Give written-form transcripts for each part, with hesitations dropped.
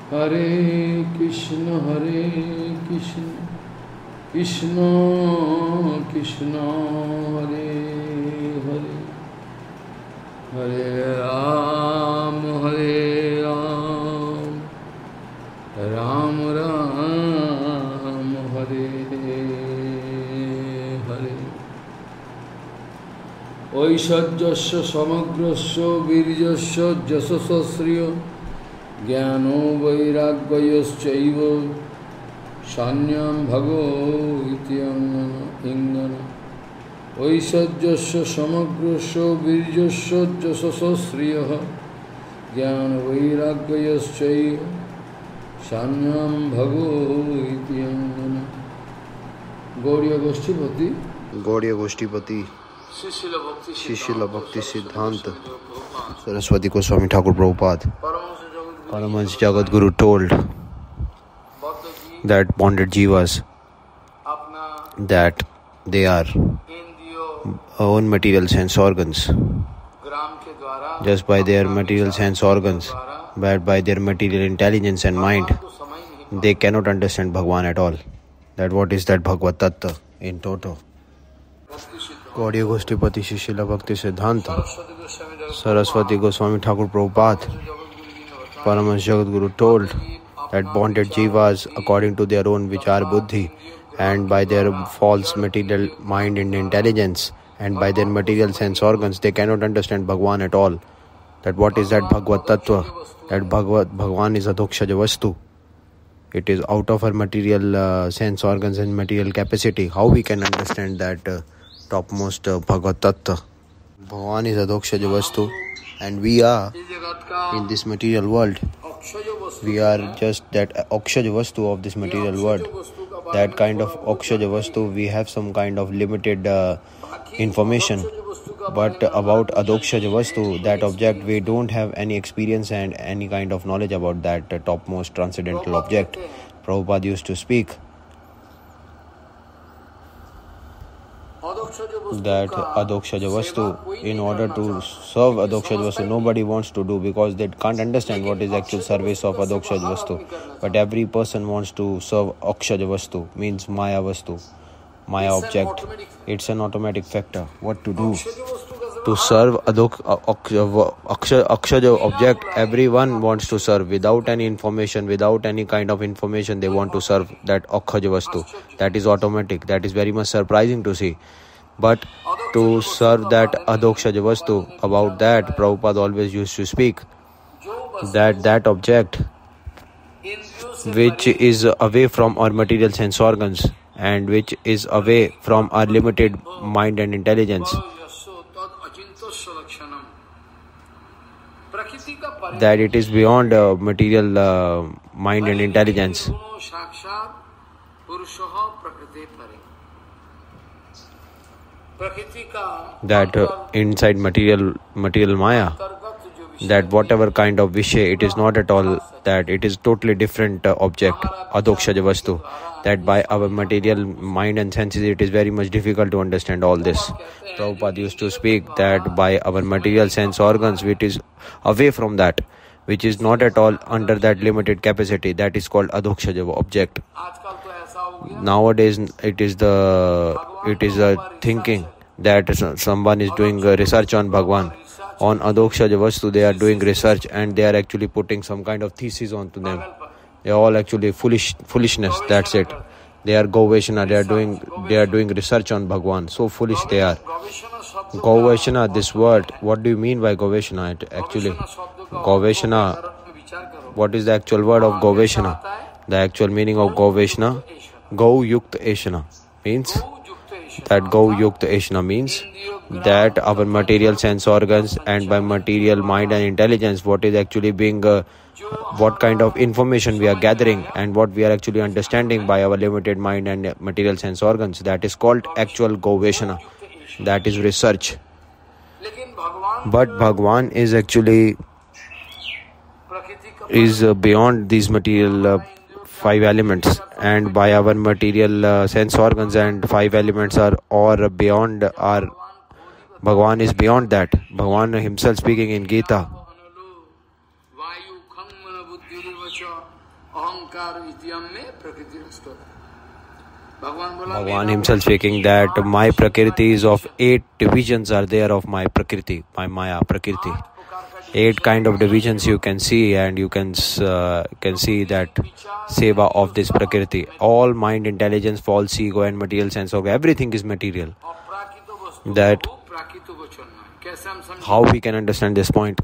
Hare Krishna, Krishna Krishna, Hare Hare, Hare Ram, Ram Ram, Hare Hare. Oishadjasya samagrasya virjasya jasasasriya Jnano vairagyayaschaiva Sanyam bhago iti ingana. Oishadjasya samagrasya virjasya jasasasriya Jnano vairagyayaschaiva Sanyam bhago iti ingana. Gauriya Goshtipati Gaudiya गोष्ठीपति शिशिला भक्ति सिद्धांत Saraswati Goswami Thakur Prabhupada Paramahansa Jagadguru told that bonded jivas, that they are own material sense organs. Just by their material sense organs, but by their material intelligence and mind, they cannot understand Bhagwan at all. That what is that Bhagavad Tattva in toto. Gauriya Goshtipati Shishila Bhakti Siddhanta Saraswati Goswami Thakur Prabhupada Paramahansa Jagadguru told that bonded jivas, according to their own vichar buddhi, and by their false material mind and intelligence, and by their material sense organs, they cannot understand Bhagwan at all. That what is that Bhagavad Tattva? That Bhagwan is Adhokshaja Vastu. It is out of our material sense organs and material capacity. How we can understand that topmost Bhagavad Tattva? Bhagwan is Adhokshaja Vastu, and we are in this material world. We are just that Akshaja Vastu of this material world. That kind of Akshaja Vastu, we have some kind of limited information. But about Adhokshaja Vastu, that object, we don't have any experience and any kind of knowledge about that topmost transcendental object. Prabhupada used to speak that Adhokshaja Vastu, in order to serve Adhokshaja Vastu, nobody wants to do, because they can't understand what is actual service of Adhokshaja Vastu. But every person wants to serve Akshaja Vastu, means Maya Vastu, Maya object. It's an automatic factor. What to do? To serve Akshaja object, everyone wants to serve without any information, without any kind of information. They want to serve that Akshaja Vastu. That is automatic. That is very much surprising to see. But to serve that Adhokshaja Vastu, about that Prabhupada always used to speak, that object which is away from our material sense organs and which is away from our limited mind and intelligence, that it is beyond material mind and intelligence, that inside material Maya, that whatever kind of Vishay, it is not at all that, it is totally different object, Adhokshaja Vastu, that by our material mind and senses it is very much difficult to understand all this. Prabhupada used to speak that by our material sense organs, which is away from that, which is not at all under that limited capacity, that is called Adhokshaja object. Nowadays it is a thinking that someone is doing research on Bhagwan, on Adhokshaja Vastu. They are doing research and they are actually putting some kind of thesis onto them. They are all actually foolishness. That's it. They are Goveshana. They are doing research on Bhagwan. So foolish they are. Goveshana, this word, what do you mean by Goveshana? Actually, Goveshana, what is the actual word of Goveshana? The actual meaning of Goveshana, Gau Yukta Eshana, means that Gau Yukta Eshana means that our material sense organs and by material mind and intelligence, what is actually being, what kind of information we are gathering and what we are actually understanding by our limited mind and material sense organs, that is called actual Goveshana. That is research. But Bhagwan is actually beyond these material five elements, and by our material sense organs and five elements are or beyond our Bhagwan is beyond that. Bhagwan himself speaking in Gita, Bhagavan himself speaking that my Prakriti is of 8 divisions are there of my Prakriti, my Maya Prakriti. 8 kind of divisions you can see, and you can see that seva of this Prakriti. All mind, intelligence, false ego and material sense organ, everything is material. That how we can understand this point?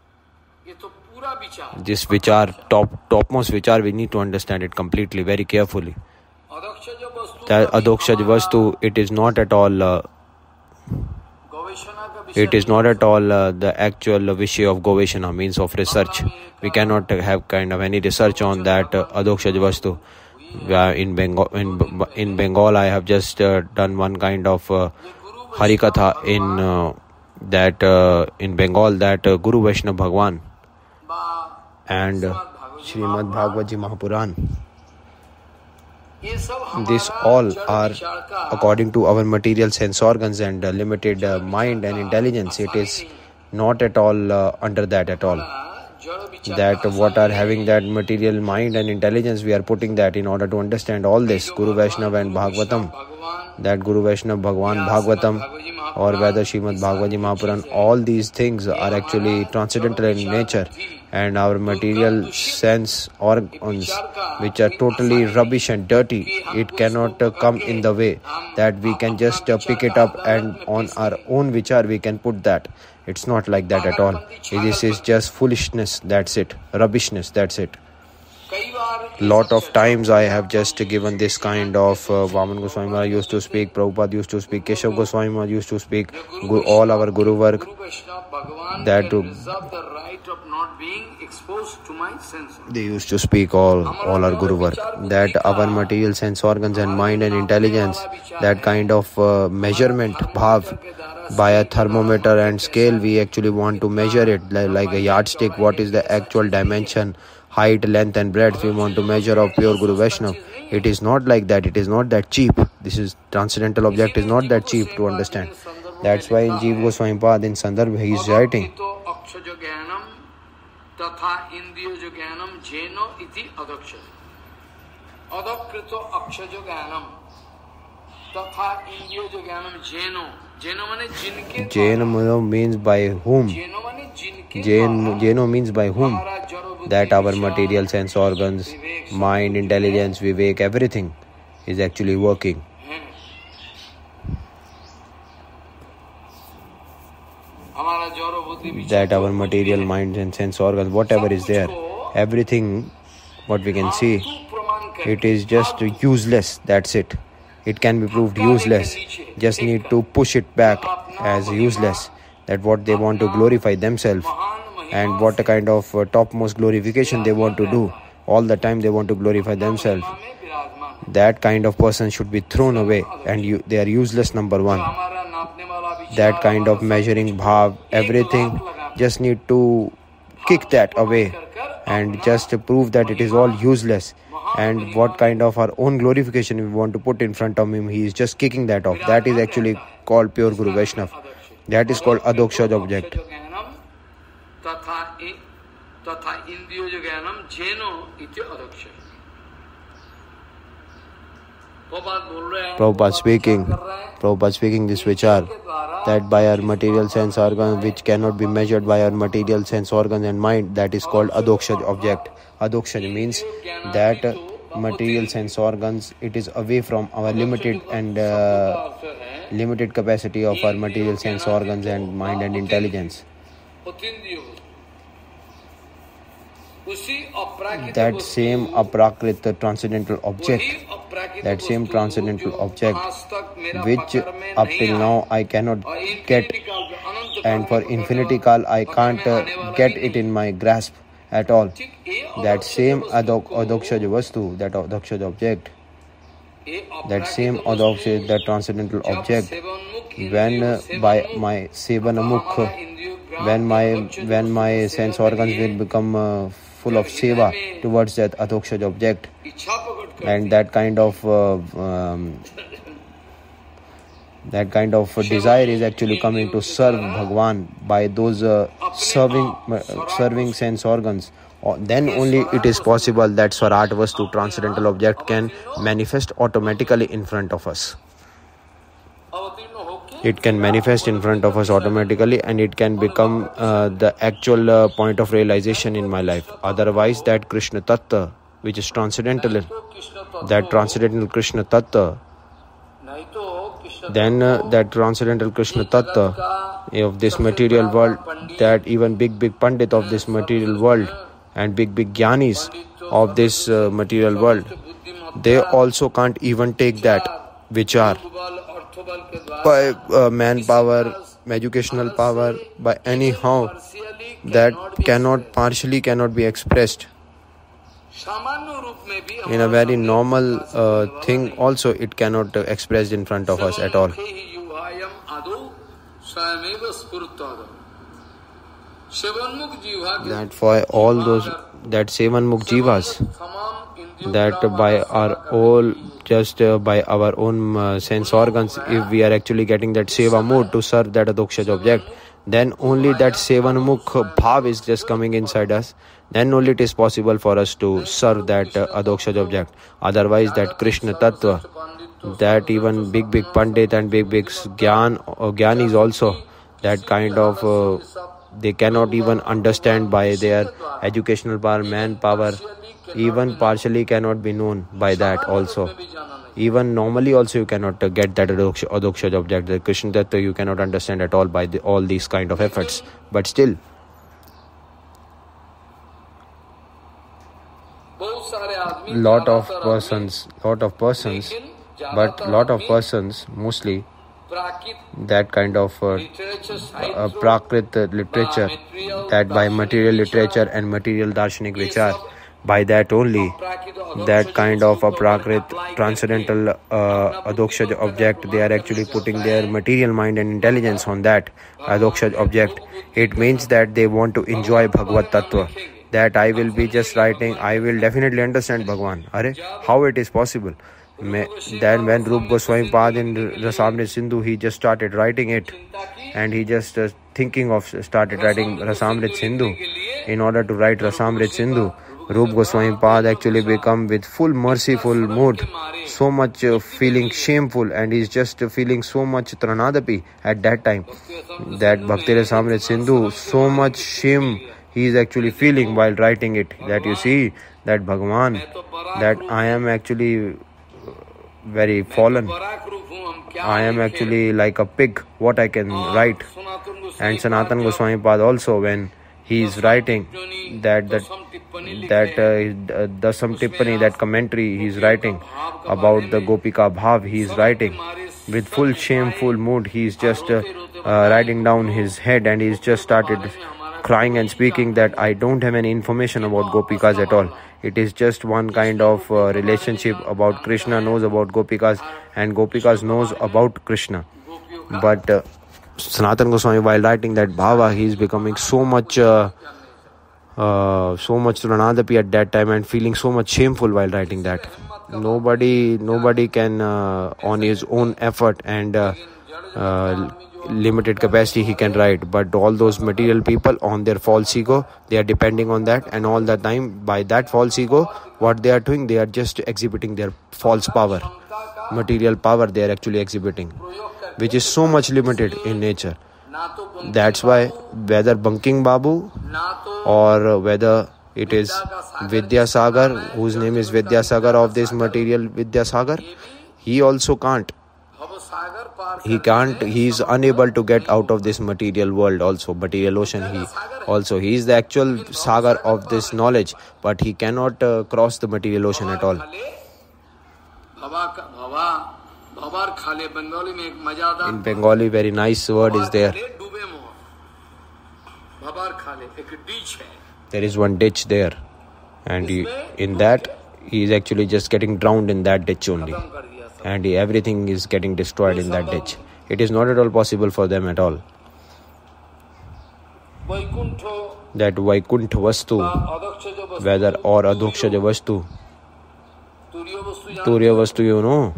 This vichar, topmost vichar, we need to understand it completely, very carefully. That adokshaj vastu, it is not at all the actual vishaya of goveshana, means of research. We cannot have kind of any research on that adokshaj vastu. In Bengal, I have just done one kind of harikatha in Bengal, that Guru Vaishnava Bhagwan and Srimad Bhagavad Ji Mahapuran. These all are according to our material sense organs and limited mind and intelligence. It is not at all under that at all. That what are having that material mind and intelligence, we are putting that in order to understand all this. Guru Vaishnava and Bhagavatam, that Guru Vaishnava Bhagwan Bhagavatam or whether Srimad Bhagavad Ji Mahapuran, all these things are actually transcendental in nature, and our material sense organs, which are totally rubbish and dirty, it cannot come in the way that we can just pick it up and on our own vichar we can put that. It's not like that at all. This is just foolishness, that's it. Rubbishness, that's it. Lot of times I have just given this kind of Vaman Goswami Maharaj used to speak, Prabhupada used to speak, Keshav Goswami Maharaj used to speak, all our Guru work, that they used to speak all our Guru work, that our material sense organs and mind and intelligence, that kind of measurement, bhav, by a thermometer and scale, we actually want to measure it like a yardstick. What is the actual dimension, height, length and breadth we want to measure of pure Guru Vaishnava? It is not like that. It is not that cheap. This is transcendental object is not that cheap to understand. That's why in Jiva Goswami Pad in Sandarbha he is writing, तथा इंद्रियो ज्ञानम जेनो इति अदक्ष अदकृतो अक्षजो ज्ञानम तथा इंद्रियो ज्ञानम जेनो माने जिनके जेनो means by whom, Jeno means by whom, that our material sense organs, mind, intelligence, vivek, everything is actually working. That our material mind and sense organs, whatever is there, everything what we can see, it is just useless, that's it. It can be proved useless, just need to push it back as useless. That what they want to glorify themselves, and what a kind of topmost glorification they want to do. All the time they want to glorify themselves. That kind of person should be thrown away, and they are useless, number one. That kind of measuring bhav, everything, just need to kick that away and just prove that it is all useless. And what kind of our own glorification we want to put in front of him, he is just kicking that off. That is actually called pure Guru Vaishnava. That is called adokshaj object. Prabhupada speaking this vichar, that by our material sense organs, which cannot be measured by our material sense organs and mind, that is called adokshaj object. Adokshaj means that material sense organs, it is away from our limited and limited capacity of our material sense organs and mind and intelligence. That same aprakrit transcendental object, that same transcendental object, which up till now I cannot get, and for infinity kal I can't get it in my grasp at all. That same adokshaj vastu, that adokshaj object, that same adokshaj, that transcendental object, when by my sevanamukh, when my sense organs will become full of seva towards that adokshaj object, and that kind of desire is actually coming to serve Bhagwan by those serving sense organs then only it is possible that Swarat Vastu, transcendental object, can manifest automatically in front of us. It can manifest in front of us automatically, and it can become the actual point of realization in my life. Otherwise, that Krishna Tattva, which is transcendental, that transcendental Krishna Tattva, then that transcendental Krishna Tattva of this material world, that even big Pandit of this material world and big Jnanis of this material world, they also can't even take that vichar by manpower, educational power, by anyhow, that partially cannot be expressed. In a very normal thing also, it cannot expressed in front of us at all. That for all those, that Sevanmukh Jivas, that by our own sense organs, if we are actually getting that seva mood to serve that adokshaj object, then only that Sevanmukh bhav is just coming inside us. Then only it is possible for us to serve that adokshaj object. Otherwise, that Krishna Tattva, that even big Pandit and big Jnanis also, that kind of they cannot even understand by their educational power, manpower, even partially cannot be known by that also. Even normally also you cannot get that adokshaj object, the Krishna Tattva, you cannot understand at all by all these kind of efforts. But still, lot of persons, mostly that kind of Prakrit literature, that by material literature and material darshanik vichar, by that only, that kind of a Prakrit transcendental adokshaj object, they are actually putting their material mind and intelligence on that adokshaj object. It means that they want to enjoy Bhagavad Tattva, that I will be just writing, I will definitely understand Bhagwan. How it is possible? Then when Rupa Goswami Pad in Rasamrit Sindhu, he just started writing it, and he just started writing Rasamrit Sindhu. In order to write Rasamrit Sindhu, Rupa Goswami Pad actually become with full merciful mood, so much feeling shameful, and he's just feeling so much tranadapi at that time, that Bhakti Rasamrit Sindhu, so much shame he is actually feeling while writing it, that you see that Bhagavan, that I am actually very fallen, I am actually like a pig, what I can write. And Sanatan Goswami Pad also, when he is writing that Dasam Tippani, that commentary he is writing about the Gopika Bhav, he is writing with full shameful mood. He is just writing down his head, and he is just started crying and speaking that I don't have any information about Gopikas at all. It is just one kind of relationship about Krishna knows about Gopikas, and Gopikas knows about Krishna. But Sanatan Goswami, while writing that bhava, he is becoming so much Ranadapi at that time, and feeling so much shameful while writing that. Nobody can on his own effort and limited capacity he can write, but all those material people on their false ego, they are depending on that, and all the time by that false ego, what they are doing, they are just exhibiting their false power, material power they are actually exhibiting, which is so much limited in nature. That's why whether Banking Babu or whether it is Vidyasagar, whose name is Vidyasagar of this material Vidyasagar, he also can't. He is unable to get out of this material world also, material ocean. He is the actual sagar of this knowledge, but he cannot cross the material ocean at all. In Bengali, very nice word is there. There is one ditch there, and in that he is actually just getting drowned in that ditch only. And everything is getting destroyed in that ditch. It is not at all possible for them at all. That Vaikuntha Vastu, whether or Adhokshaja Vastu, Turiya Vastu, you know,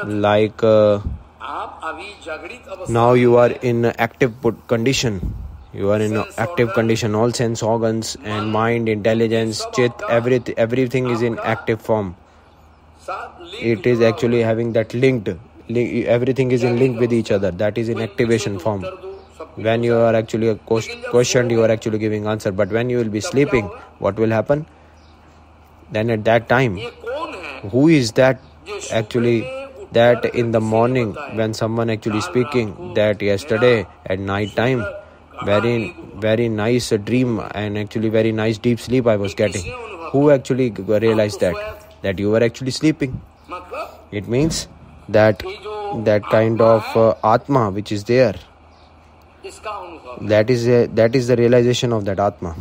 like now you are in active condition. You are in an active condition. All sense organs and mind, intelligence, chit, everything is in active form. It is actually having that linked. Everything is in link with each other. That is in activation form. When you are actually questioned, you are actually giving answer. But when you will be sleeping, what will happen? Then at that time, who is that actually? That in the morning when someone actually speaking that yesterday at night time, very nice dream and actually very nice deep sleep I was getting. Who actually realized that you were actually sleeping? It means that kind of Atma which is there, that is the realization of that Atma.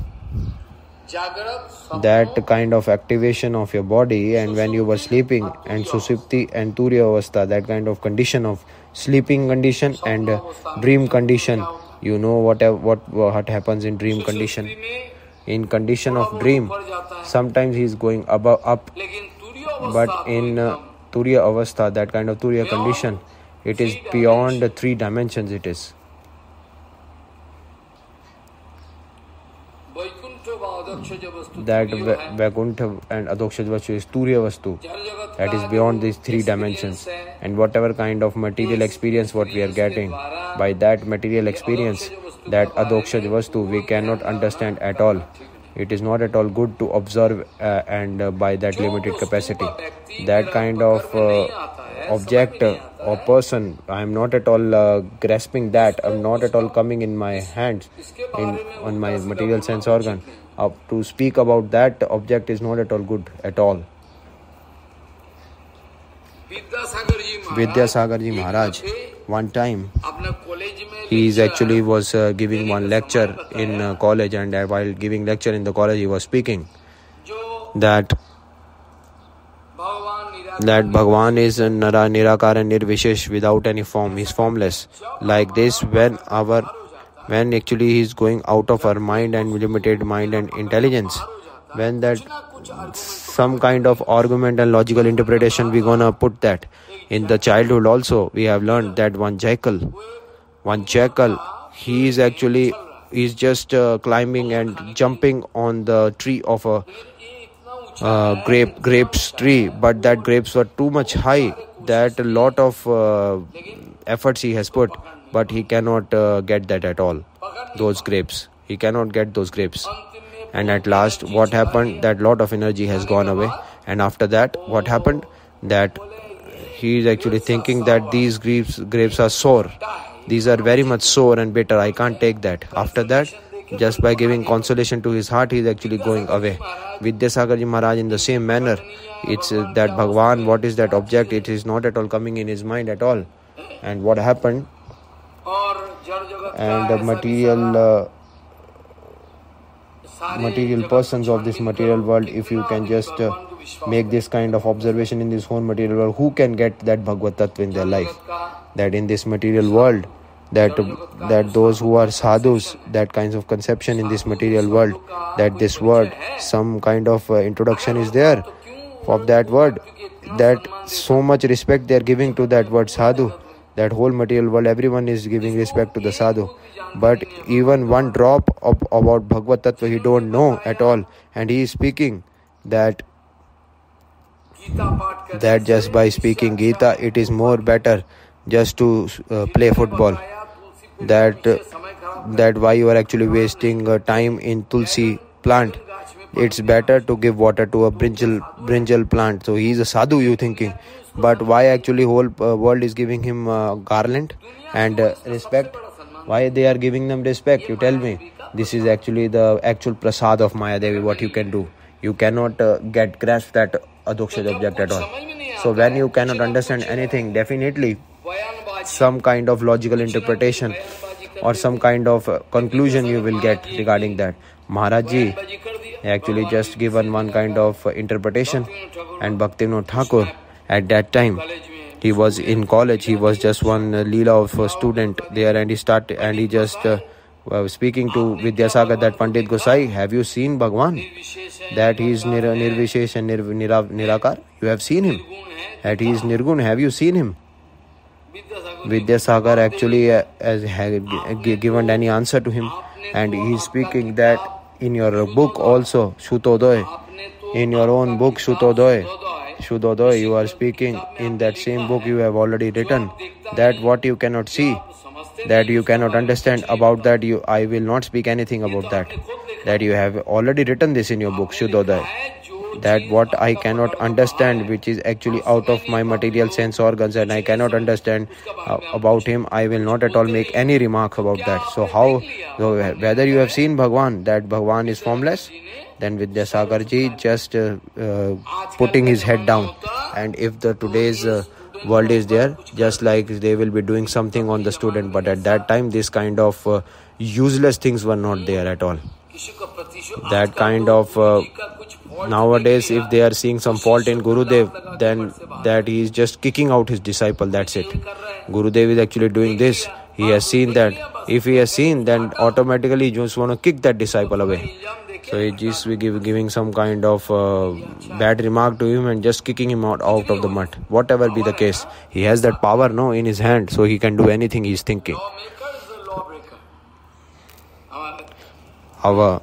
That kind of activation of your body, and when you were sleeping, and Susupti and Turiya Avastha, that kind of condition of sleeping condition and dream condition. You know what happens in dream condition. In condition of dream, sometimes he is going up, but in Turiya Avastha, that kind of Turiya condition, it is beyond the 3 dimensions. It is. That Vaikuntha and Adokshaj Vastu is Turiya Vastu. That is beyond these 3 dimensions. And whatever kind of material experience what we are getting, by that material experience, that Adokshaj Vastu, we cannot understand at all. It is not at all good to observe and by that limited capacity. That kind of object or person, I am not at all grasping that. I am not at all coming in my hands, on my material sense organ. To speak about that object is not at all good at all. Vidyasagar Ji Maharaj, one time, he is actually was giving one lecture in college, and while giving lecture in the college, he was speaking that Bhagavan is Nirakara and Nirvishesh, without any form. He is formless. Like this, when actually he is going out of our mind and limited mind and intelligence, when that some kind of argument and logical interpretation we gonna put that. In the childhood also we have learned that one jackal, he is actually just climbing and jumping on the tree of a grapes tree, but that grapes were too much high that a lot of efforts he has put, but he cannot get that at all. Those grapes, he cannot get those grapes. And at last, what happened? That lot of energy has gone away. And after that, what happened? That he is actually thinking that these grapes are sour. These are very much sour and bitter. I can't take that. After that, just by giving consolation to his heart, he is actually going away. Vidyasagar Ji Maharaj, in the same manner, it's that Bhagavan, what is that object? It is not at all coming in his mind at all. And what happened? And the material persons of this material world, if you can just make this kind of observation in this whole material world, who can get that Bhagavad Tattva in their life? That in this material world, that those who are sadhus, that kinds of conception in this material world, that this word, some kind of introduction is there of that word, that so much respect they are giving to that word sadhu. That whole material world, everyone is giving respect to the sadhu. But even one drop about Bhagavad Tattva he don't know at all. And he is speaking that just by speaking Gita, it is more better just to play football. That why you are actually wasting time in Tulsi plant. It's better to give water to a brinjal plant. So he is a sadhu, you thinking. But why actually whole world is giving him garland and respect? Why they are giving them respect? You tell me. This is actually the actual prasad of Maya Devi, what you can do. You cannot grasp that adokshaj object at all. So when you cannot understand anything, definitely some kind of logical interpretation or some kind of conclusion you will get regarding that. Maharaj Ji actually just given one kind of interpretation, and Bhaktivinoda Thakur, at that time, he was in college. He was just one Leela of a student there, and he just speaking to Vidyasagar, that Pandit Gosai, have you seen Bhagwan? That he is Nirvishesh and Nirakar. You have seen him. That he is Nirgun. Have you seen him? Vidyasagar actually given any answer to him, and he is speaking that in your book also, Shutodoy, in your own book Shutodoy, you are speaking in that same book you have already written that what you cannot see, that you cannot understand about that, I will not speak anything about that you have already written this in your book Shutodoy, that what I cannot understand, which is actually out of my material sense organs, and I cannot understand about him, I will not at all make any remark about that. So whether you have seen Bhagwan, that Bhagwan is formless, then Vidyasagar ji just putting his head down. And if the today's world is there, just like they will be doing something on the student, but at that time this kind of useless things were not there at all. That kind of nowadays, if they are seeing some fault in Gurudev, then that he is just kicking out his disciple, that's it. Gurudev is actually doing this, he has seen that. If he has seen, then automatically he just want to kick that disciple away. So he just giving some kind of bad remark to him and just kicking him out of the mud. Whatever be the case, he has that power in his hand, so he can do anything he is thinking. Our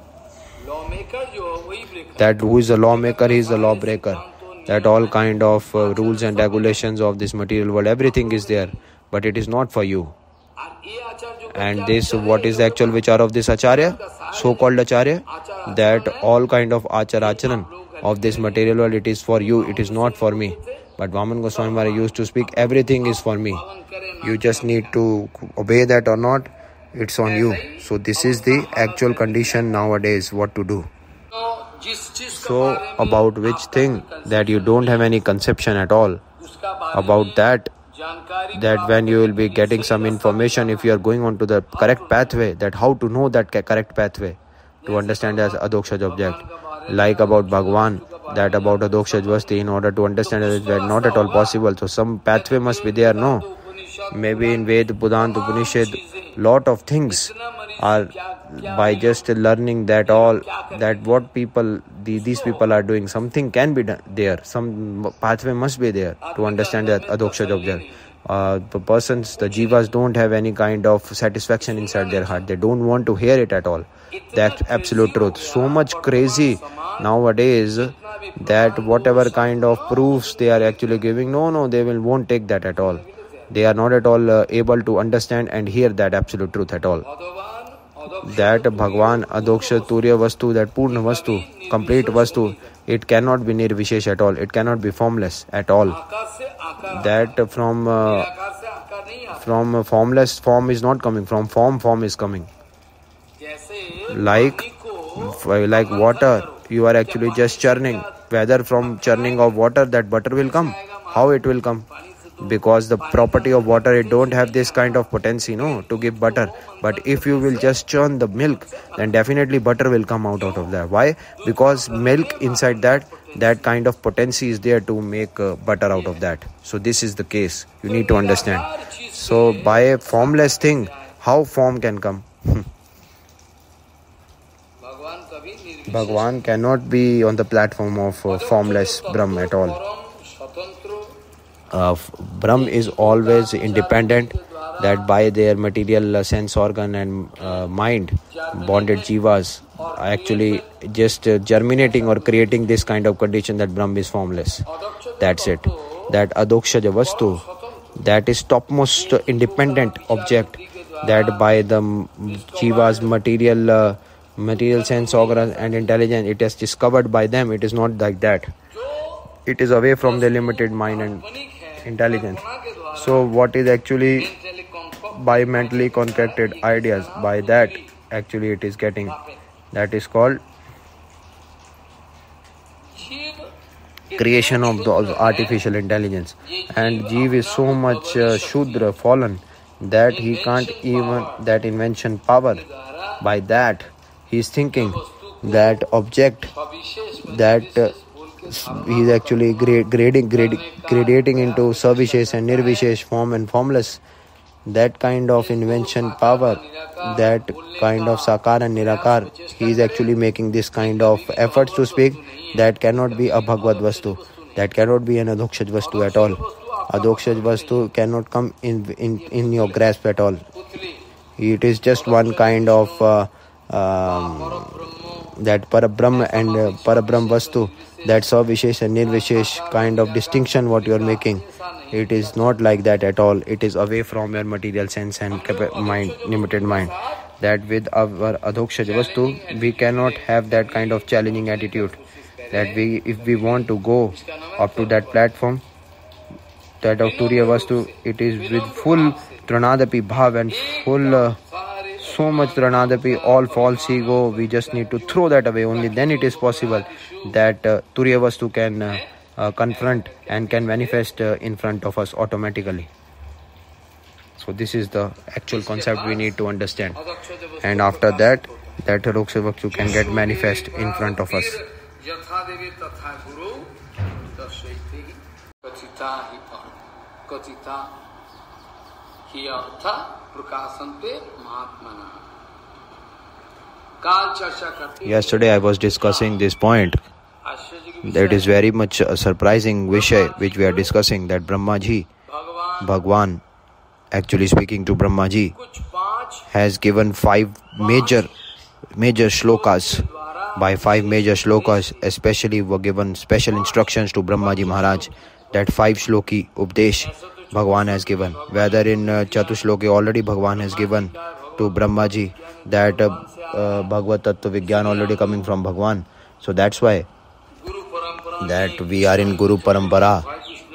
that who is a lawmaker, he is a lawbreaker. That all kind of rules and regulations of this material world, everything is there, but it is not for you. And this, what is the actual vichar of this acharya, so-called acharya, that all kind of acharan of this material world, it is for you, it is not for me. But Vaman Goswami Maharaj used to speak, everything is for me. You just need to obey that or not, it's on you. So this is the actual condition nowadays, what to do. So about which thing that you don't have any conception at all about that when you will be getting some information, if you are going on to the correct pathway, that how to know that correct pathway to understand as adokshaj object, like about Bhagwan, that about adokshaj vasti, in order to understand that it is not at all possible. So some pathway must be there, no? Maybe in Ved, Budant, Upanishad, lot of things are by just learning that all, that what these people are doing, something can be done there, some pathway must be there to understand that adokshaj object. The persons, the jivas don't have any kind of satisfaction inside their heart, they don't want to hear it at all, that absolute truth. So much crazy nowadays that whatever kind of proofs they are actually giving, they won't take that at all. They are not at all able to understand and hear that absolute truth at all. That Bhagwan, Adoksha, Turya Vastu, that Purna Vastu, complete Vastu, it cannot be Nirvishesh at all. It cannot be formless at all. That from formless, form is not coming. From form is coming. Like water, you are actually just churning. Whether from churning of water that butter will come. How it will come? Because the property of water, it don't have this kind of potency, to give butter. But if you will just churn the milk, then definitely butter will come out of that. Why? Because milk inside that kind of potency is there to make butter out of that. So this is the case. You need to understand. So by a formless thing, how form can come? Bhagwan cannot be on the platform of formless Brahm at all. Brahm is always independent, that by their material sense organ and mind, bonded jivas actually just germinating or creating this kind of condition that Brahm is formless. That's it. That adokshaja vastu, that is topmost independent object, that by the jiva's material sense organ and intelligence, it is discovered by them. It is not like that. It is away from the limited mind and intelligence. So what is actually by mentally concocted ideas, by that actually it is getting, that is called creation of the artificial intelligence. And Jeev is so much Shudra, fallen, that he can't even that invention power. By that he is thinking that object, that he is actually gradating into Savishesh and Nirvishesh, form and formless. That kind of invention power, that kind of Sakar and Nirakar, he is actually making this kind of efforts to speak. That cannot be a Bhagavad Vastu. That cannot be an Adokshaj Vastu at all. Adoksha Vastu cannot come in your grasp at all. It is just one kind of that Parabrahma and Parabrahm Vastu, that Savishesh and Nirvishesh kind of distinction what you are making. It is not like that at all. It is away from your material sense and mind, limited mind. That with our Adoksha Vastu, we cannot have that kind of challenging attitude. That if we want to go up to that platform, that of Turiya Vastu, it is with full Tranadapi Bhav and full so much Tranadapi, all false ego. We just need to throw that away. Only then it is possible that Turiya Vastu can confront and can manifest in front of us automatically. So this is the actual concept we need to understand. And after that, that Adoksha Vastu can get manifest in front of us. Yesterday I was discussing this point. That is very much a surprising Vishay which we are discussing, that Brahmaji, Bhagwan, actually speaking to Brahmaji, has given 5 major shlokas. By 5 major shlokas, especially were given special instructions to Brahmaji Maharaj. That 5 shloki Updesh Bhagwan has given. Whether in Chatushloki already Bhagwan has given to Brahmaji that Bhagavad Tattva Vigyan already coming from Bhagwan. So that's why that we are in Guru Parampara.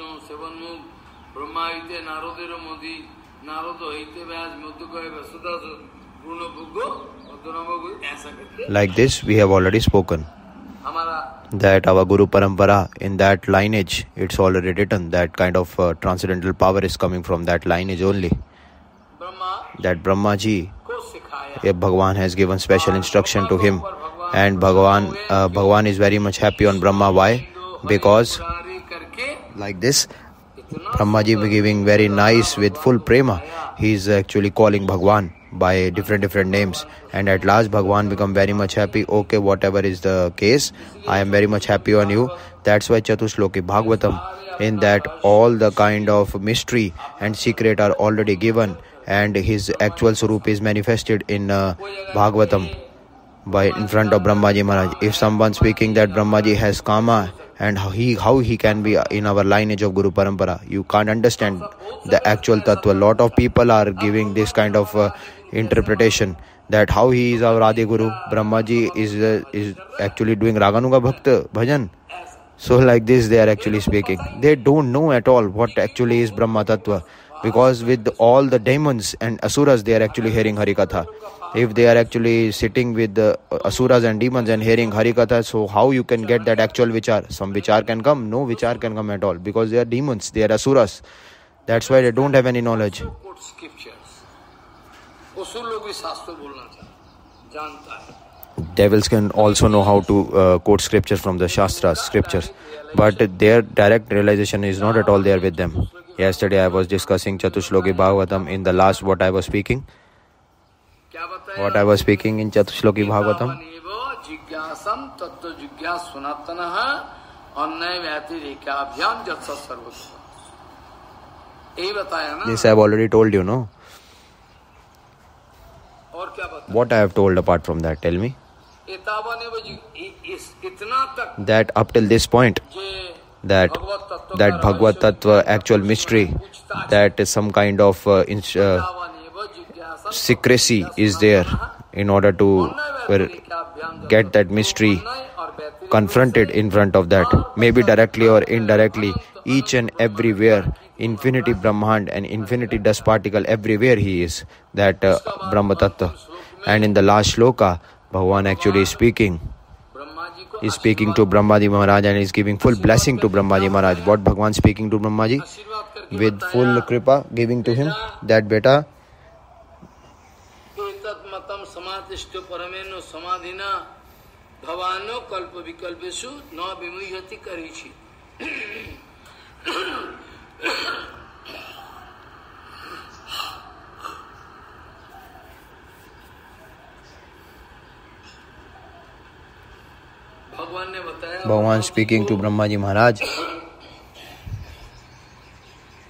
Like this we have already spoken. That our Guru Parampara, in that lineage, it's already written that kind of transcendental power is coming from that lineage only. That Brahmaji, Bhagwan has given special instruction to him, and Bhagwan is very much happy on Brahma. Why? Because like this, Brahmaji giving very nice with full prema, he is actually calling Bhagwan by different names, and at last Bhagwan become very much happy. Okay, whatever is the case, I am very much happy on you. That's why Chatushloki Bhagavatam, in that all the kind of mystery and secret are already given, and his actual Swarup is manifested in Bhagavatam by in front of Brahmaji Maharaj. If someone speaking that Brahmaji has Kama and how he can be in our lineage of Guru Parampara, you can't understand the actual Tattva. Lot of people are giving this kind of interpretation that how he is our Adi Guru. Brahmaji is actually doing Raganuga Bhakta Bhajan. So like this they are actually speaking. They don't know at all what actually is Brahma Tattva, because with all the demons and asuras they are actually hearing Harikatha. If they are actually sitting with the asuras and demons and hearing Harikatha, so how you can get that actual vichar? Some vichar can come, no vichar can come at all, because they are demons, they are asuras. That's why they don't have any knowledge. Devils can also know how to quote scriptures from the scriptures, but their direct realization is not at all there with them. Yesterday I was discussing Chatushloki Bhagavatam. In the last what I was speaking in Chatushloki Bhagavatam, this I have already told you, no? What I have told apart from that, tell me. That up till this point, that Bhagavad Tattva actual mystery, that is some kind of secrecy is there in order to get that mystery confronted in front of that, maybe directly or indirectly, each and everywhere, infinity Brahmand and infinity dust particle, everywhere he is, that Brahma Tattva. And in the last shloka, Bhagwan actually is speaking to Brahmaji Maharaj and is giving full blessing to Brahmaji Maharaj. What Bhagwan speaking to Brahmaji? With full kripa giving to him, that beta, Bhagwan speaking to Brahmaji Maharaj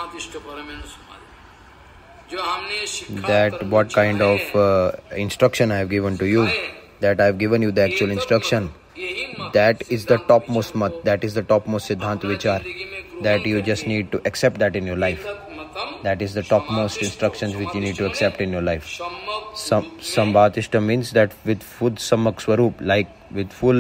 that what kind of instruction I have given to you, that I have given you the actual instruction. That is the topmost mat, that is the topmost Siddhant Vichar, that you just need to accept that in your life. That is the topmost instructions which you need to accept in your life. Sambhatishta means that with full Sammak Swarup, like with full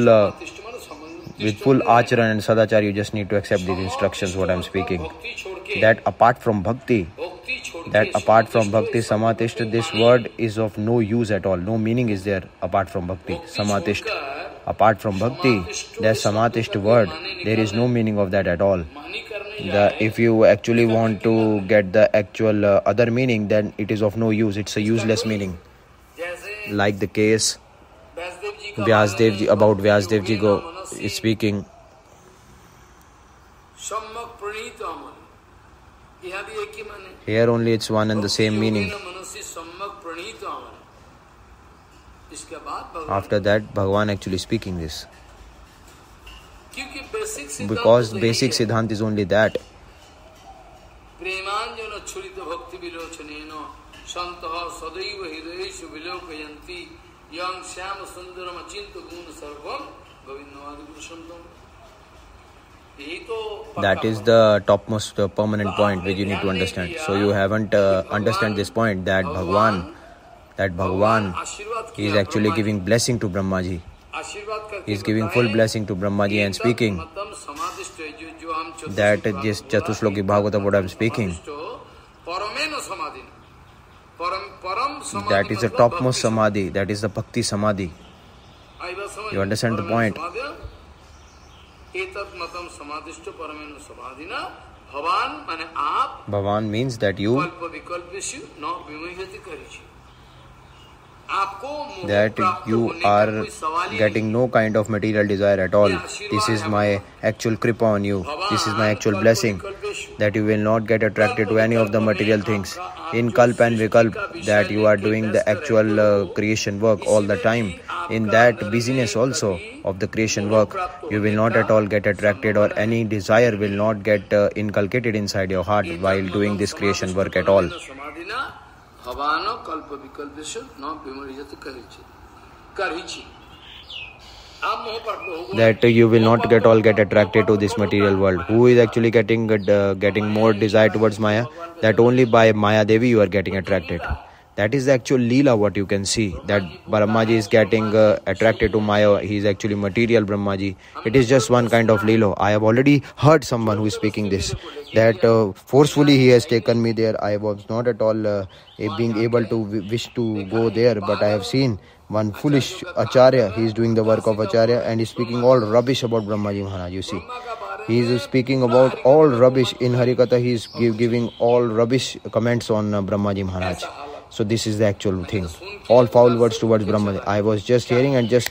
Acharan and Sadachar, you just need to accept these instructions what I am speaking. That apart from bhakti, Samatishta, this word is of no use at all. No meaning is there apart from bhakti. Samatishta. Apart from bhakti, that Samatishta word, there is no meaning of that at all. If you actually want to get the actual other meaning, then it is of no use. It's a useless meaning. Like the case Vyasdev ji, about Vyasdev ji is speaking. Here only it's one and the same meaning. After that, Bhagavan actually speaking this. Because basic Siddhant is only that. That is the topmost permanent point which you need to understand. So you haven't understand this point, that Bhagavan he is actually giving blessing to Brahmaji. He is giving full blessing to Brahmaji and speaking that this Chatusloki Bhagavata what I am speaking, that is the topmost Samadhi, that is the Bhakti Samadhi. You understand the point? Bhavan means that you are getting no kind of material desire at all. This is my actual kripa on you. This is my actual blessing, that you will not get attracted to any of the material things. In Kalp and Vikalp, that you are doing the actual creation work all the time. In that busyness also of the creation work, you will not at all get attracted, or any desire will not get inculcated inside your heart while doing this creation work at all. That you will not get attracted to this material world. Who is actually getting more desire towards Maya? That only by Maya Devi you are getting attracted. That is the actual Leela what you can see. That Brahmaji is getting attracted to Maya. He is actually material Brahmaji. It is just one kind of Leela. I have already heard someone who is speaking this. That forcefully he has taken me there. I was not at all being able to wish to go there. But I have seen one foolish Acharya. He is doing the work of Acharya and is speaking all rubbish about Brahmaji Maharaj. You see. He is speaking about all rubbish. In Harikatha he is giving all rubbish comments on Brahmaji Maharaj. So this is the actual thing. All foul words towards Brahma. I was just hearing and just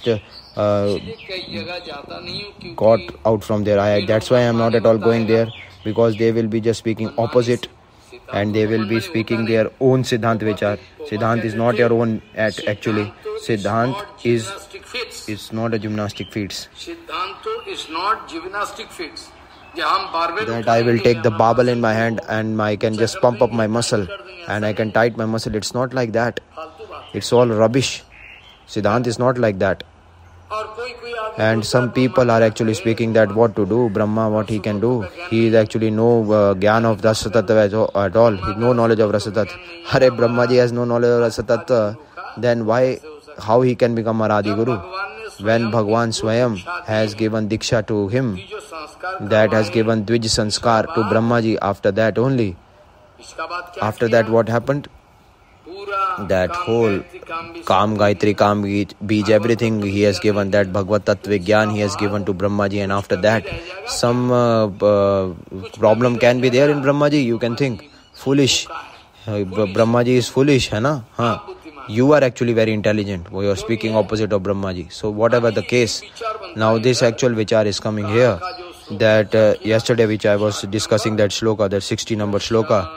got out from there. That's why I am not at all going there, because they will be just speaking opposite, and they will be speaking their own Siddhant Vichar. Siddhant is not your own actually. Siddhant is not a gymnastic feats. Siddhanta is not gymnastic feats. That I will take the barbell in my hand and I can just pump up my muscle and I can tighten my muscle. It's not like that. It's all rubbish. Siddhant is not like that. And some people are actually speaking that what to do, Brahma, what he can do. He is actually no Gyan of Rasatattva at all. He has no knowledge of Rasatattva. Hare, Brahmaji has no knowledge of Rasatattva. Then how he can become Aradi Guru? When Bhagwan Swayam has given Diksha to him, that has given Dvij Sanskar to Brahmaji, after that only. After that what happened? That whole Kam Gayatri, Kam Bij, everything he has given, that Bhagavad Tattva Gyan he has given to Brahmaji, and after that some problem can be there in Brahmaji, you can think. Foolish. Brahmaji is foolish, hai na? You are actually very intelligent. You are speaking opposite of Brahmaji. So whatever the case, now this actual vichar is coming here. That yesterday which I was discussing that shloka, that 60 number shloka.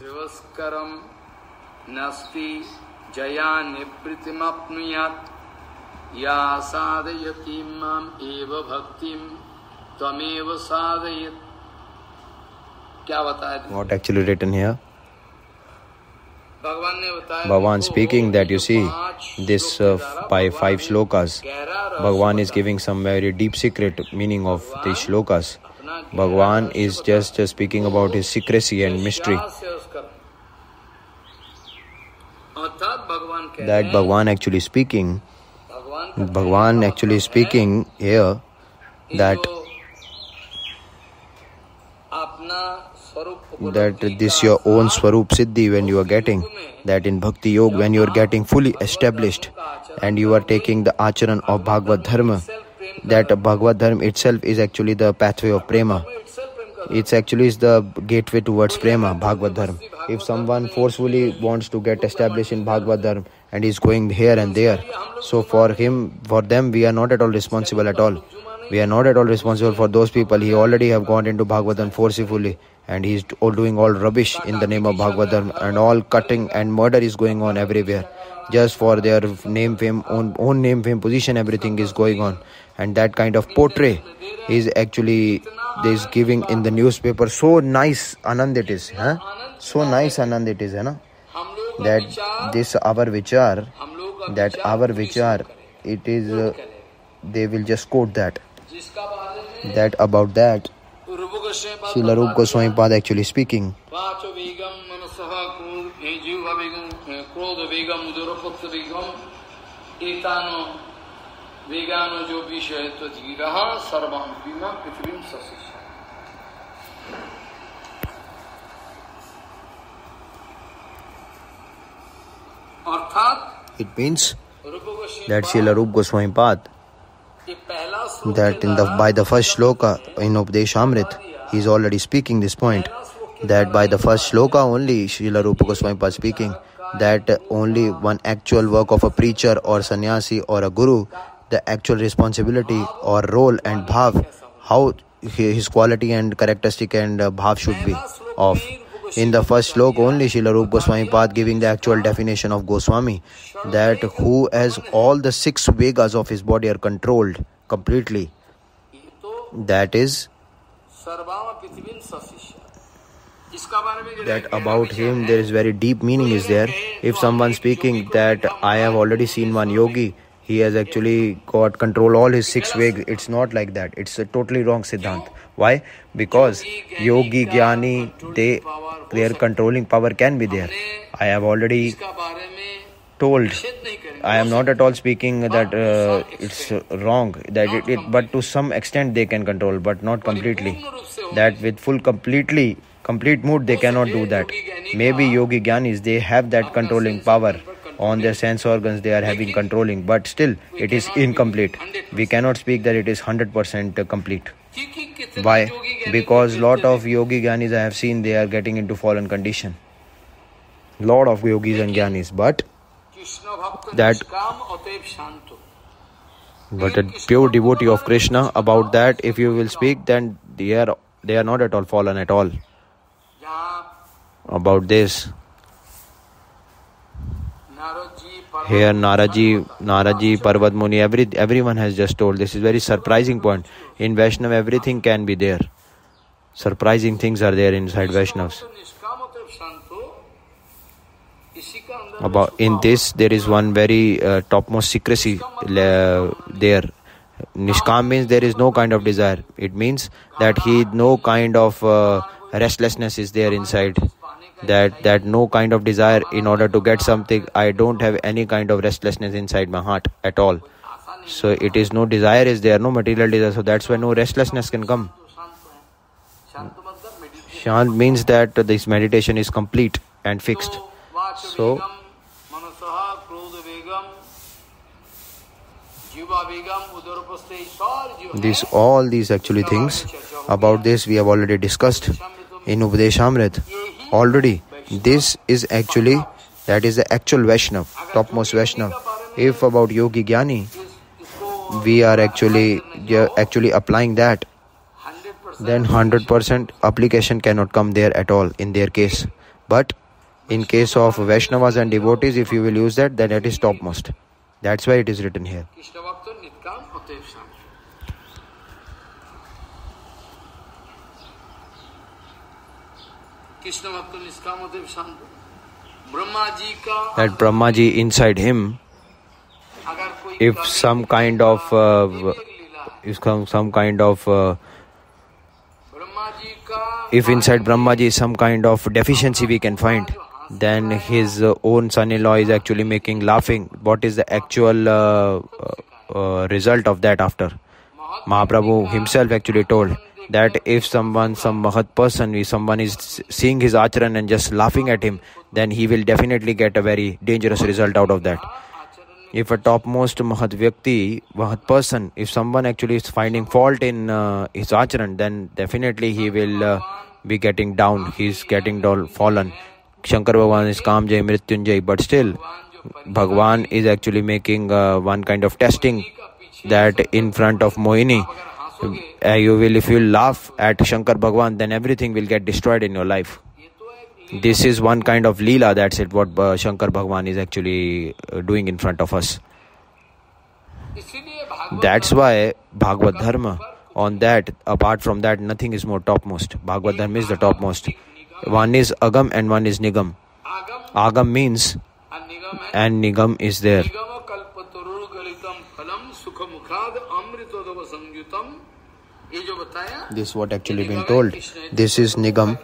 Nasti jaya nibritim apnuyat ya sadhayatim mam eva bhaktim tameva sadhayat. क्या बताया? What actually written here? भगवान ने बताया, Bhagavan speaking that you see this by 5 shlokas. Bhagavan is giving some very deep secret meaning of these shlokas. Bhagavan is just speaking about his secrecy and mystery. That Bhagavan actually speaking here that this your own Swarup Siddhi when you are getting, that in Bhakti Yoga when you are getting fully established and you are taking the acharan of Bhagavad Dharma, that Bhagavad Dharma itself is actually the pathway of prema. It's actually is the gateway towards prema, Bhagavad Dharma. If someone forcefully wants to get established in Bhagavad Dharma and is going here and there, so for them, we are not at all responsible at all. We are not at all responsible for those people. He already have gone into Bhagavad Dharma forcefully and he is doing all rubbish in the name of Bhagavad Dharma, and all cutting and murder is going on everywhere. Just for their name, fame, own name, fame, position, everything is going on. And that kind of portray is actually is giving in the newspaper. So nice Anand it is, huh? So nice Anand it is, hai na? That this our vichar, it is, they will just quote that about that. Srila Rupa Goswami Pad actually speaking. It means that Srila Rupa Goswami Pad, that by the first shloka in Upadeshamrit, he is already speaking this point, that by the first shloka only Srila Rupa Goswami Pad speaking, that only one actual work of a preacher or sannyasi or a guru, the actual responsibility or role and bhav, how his quality and characteristic and bhav should be of. In the first shloka only Srila Rupa Goswami Pad giving the actual definition of Goswami, that who as all the 6 Vegas of his body are controlled completely. That is, that about him there is very deep meaning is there. If someone speaking that I have already seen one yogi, he has actually got control all his 6 Vegas, it's not like that. It's a totally wrong Siddhant. Why? Because yogi, jnani, their controlling power can be there. I have already told. I am not at all speaking that it's wrong, that but to some extent they can control, but not completely. That with complete mood they cannot do that. Maybe yogi jnanis, they have that controlling power on their sense organs, they are having controlling, but still it is incomplete. We cannot speak that it is 100% complete. Why? Because lot of yogi jnanis I have seen, they are getting into fallen condition. Lot of yogis and jnanis, but a pure devotee of Krishna, about that if you will speak, then they are not at all fallen at all. About this, here Naraji, Parvat Muni, everyone has just told. This is very surprising point. In Vaishnava everything can be there. Surprising things are there inside Vaishnavas. About in this there is one very topmost secrecy there. Nishkam means there is no kind of desire. It means that no kind of restlessness is there inside. That no kind of desire in order to get something. I don't have any kind of restlessness inside my heart at all. So it is no desire is there, no material desire. So that's why no restlessness can come. Shant means that this meditation is complete and fixed. So all these actually things, about this we have already discussed in Upadeshamrit already. This is actually, that is the actual Vaishnav, topmost Vaishnav. If about yogi jnani, we are actually applying that, then 100% application cannot come there at all in their case. But in case of Vaishnavas and devotees, if you will use that, then it is topmost. That's why it is written here. Krishna भक्त निष्कामदेव शांत ब्रह्मा जी का that Brahma ji inside him, अगर कोई if some kind of Brahma ji का if inside Brahma ji some kind of deficiency we can find, then his own son-in-law is actually making laughing. What is the actual result of that after? Mahaprabhu himself actually told that if some Mahat person, if someone is seeing his acharan and just laughing at him, then he will definitely get a very dangerous result out of that. If a topmost Mahat Vyakti, Mahat person, if someone actually is finding fault in his acharan, then definitely he will be getting down, he is getting fallen. Shankar Bhagwan is Kamjay, Mrityunjay, but still Bhagwan is actually making one kind of testing that in front of Mohini, if you laugh at Shankar Bhagwan, then everything will get destroyed in your life. This is one kind of Leela, that's it, what Shankar Bhagwan is actually doing in front of us. That's why Bhagavad Dharma, on that, apart from that, nothing is more topmost. Bhagavad Dharma is the topmost. One is Agam and one is Nigam. Agam means and Nigam is there. This is what actually been told. This is Nigam.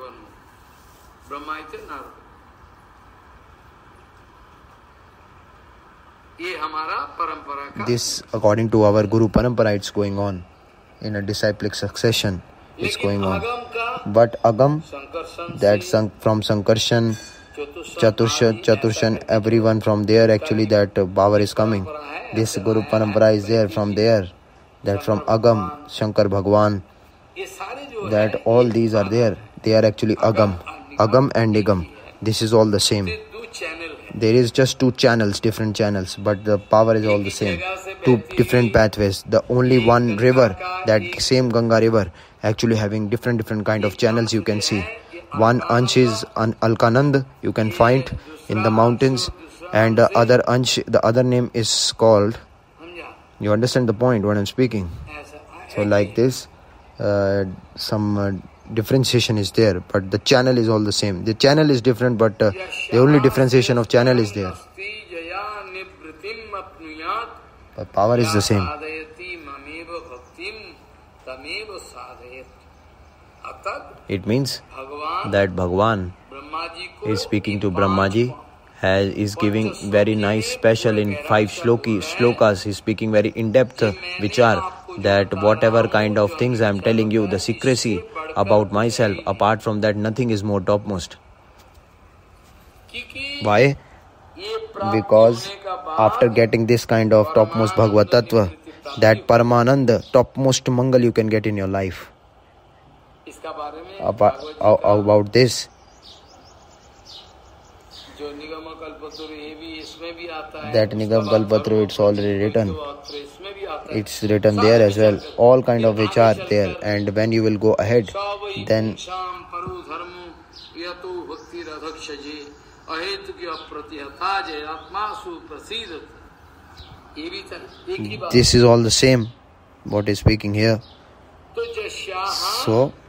This, according to our Guru Parampara, it's going on in a disciplic succession. It's going on. But Agam, that's from Sankarshan, Chaturshan, everyone from there actually that power is coming. This Guru Parampara is there from there. That from Agam, Shankar Bhagwan, that all these are there. They are actually Agam. Agam and Nigam. This is all the same. There is just two channels, different channels, but the power is all the same. Two different pathways. The only one river, that same Ganga river, actually having different kind of channels you can see. One Ansh is Alkanand, you can find in the mountains, and the other Ansh, the other name is called, you understand the point what I'm speaking? So like this, some differentiation is there, but the channel is all the same. The channel is different, but the only differentiation of channel is there. But power is the same. It means that Bhagwan is speaking to Brahmaji, is giving very nice special in 5 shlokas. He's speaking very in-depth vichar, that whatever kind of things I am telling you, the secrecy about myself, apart from that nothing is more topmost. Why? Because after getting this kind of topmost Bhagavad Tattva, that Paramananda, topmost Mangal you can get in your life. About this, that Nigam Kalpatru, it's already written. It's written there as well. All kind of which are there. And when you will go ahead, then this is all the same, what is speaking here. So,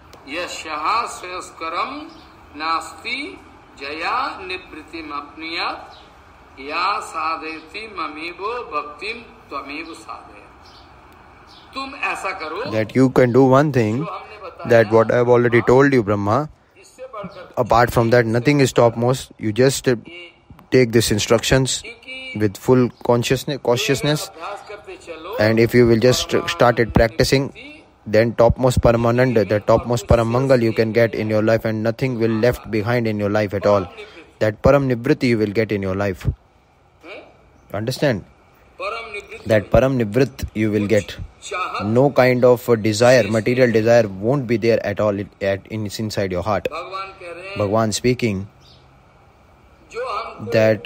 Jaya Nibritim Apniyat Ya Sadeti Mamevo Bhaktim Twamevo Sadaya. Tum aisa karo. That you can do one thing, that what I have already told you, Brahma. Apart from that, nothing is topmost. You just take these instructions with full cautiousness, and if you will just start it practicing, then topmost Paramananda, the topmost Paramangal you can get in your life, and nothing will left behind in your life at all. That Param Nivriti you will get in your life. Understand? That Param Nivrit you will get. No kind of desire, material desire won't be there at all inside your heart. Bhagwan speaking that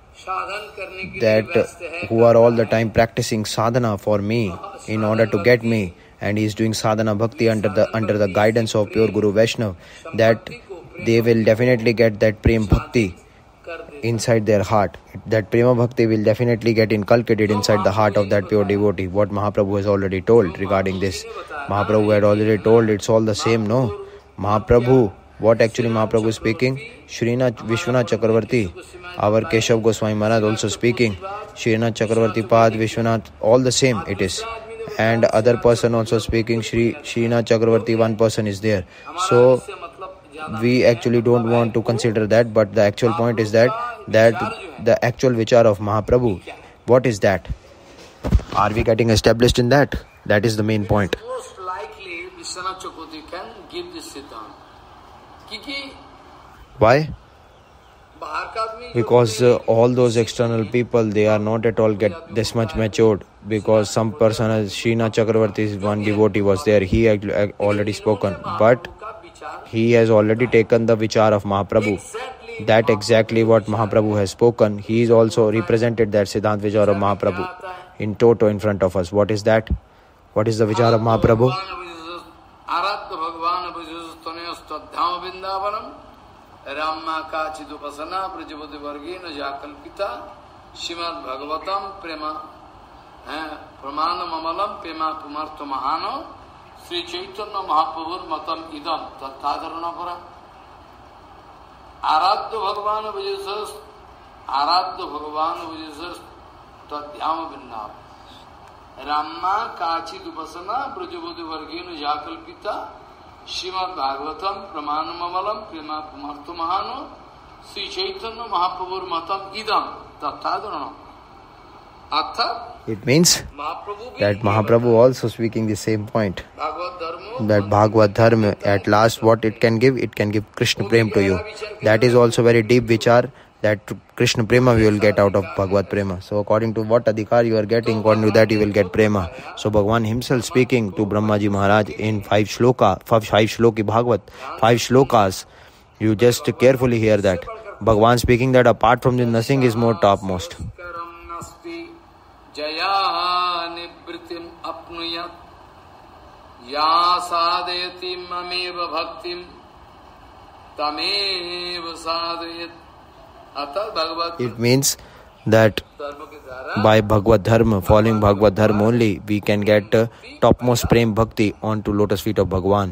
who are all the time practicing sadhana for me in order to get me, and he is doing sadhana bhakti under the guidance of pure Guru Vaishnav, that they will definitely get that prem bhakti inside their heart. That prema bhakti will definitely get inculcated inside the heart of that pure devotee. What Mahaprabhu has already told regarding this. Mahaprabhu had already told it's all the same, no? Mahaprabhu What actually Mahaprabhu is speaking? Srinath Vishwanath Chakravarti, our Keshav Goswami Maharaj also speaking. Srinath Chakravarti Pad, Vishwanath, all the same it is. And other person also speaking, Srinath Chakravarti, one person is there. So we actually don't want to consider that, but the actual point is that the actual vichar of Mahaprabhu, what is that? Are we getting established in that? That is the main point. Most likely, Vishwanath Chakravarti can give this siddhant. Why? Because all those external people, they are not at all get this much matured. Because some person, as Srinath Chakravarti's one devotee was there, he had already spoken, but he has already taken the vichar of Mahaprabhu. That exactly what Mahaprabhu has spoken. He is also represented that Siddhant vichar of Mahaprabhu in toto in front of us. What is that? What is the vichar of Mahaprabhu? Ramma Kachidupasana Prajapati Vargena Jakalpita Shimad Bhagavatam Prema Pramana Mamalam Prema Pumartha Mahano Sri Chaitanya Mahaprabhur Matam Idam Tatthadarana Para Aradha Bhagavana Vijayasas Tadhyama Vrindavan Ramma Kachidupasana Prajapati Vargena Jakalpita Shrimad Bhagavatam Pramanamamalam Prema Pumartha Mahano Sri Chaitanya Mahaprabhur Matam Idam Tatthadarana. It means that Mahaprabhu also speaking the same point. That Bhagavad Dharma, at last what it can give Krishna Prema to you. That is also very deep vichar, that Krishna Prema we will get out of Bhagavad Prema. So according to what adhikar you are getting, according to that you will get Prema. So Bhagavan himself speaking to Brahmaji Maharaj in 5 shloki Bhagavad, 5 shlokas. You just carefully hear that. Bhagavan speaking that apart from this nothing is more topmost. Jaya Nibritim Apnuyat Ya Sadayati Mameva Bhaktim Tameva Sadayat. It means that by Bhagavad Dharma, following Bhagavad Dharma only, we can get topmost Prem Bhakti onto lotus feet of Bhagavan.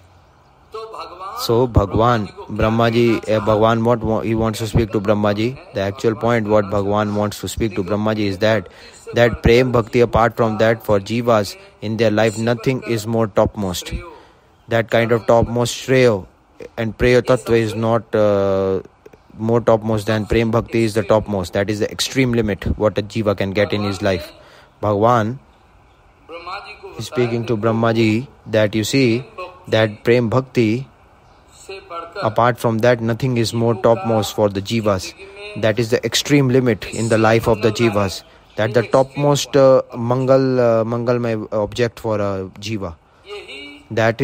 So Bhagavan, Bhagavan, what he wants to speak to Brahmaji, the actual point what Bhagavan wants to speak to Brahmaji is that Prem Bhakti, apart from that, for Jivas in their life, nothing is more topmost. That kind of topmost Shreya and Preya Tattva is not more topmost than Prem Bhakti is the topmost. That is the extreme limit what a Jiva can get in his life. Bhagavan is speaking to Brahmaji that you see that Prem Bhakti, apart from that, nothing is more topmost for the Jivas. That is the extreme limit in the life of the Jivas. That the topmost Mangalmay object for a Jiva. That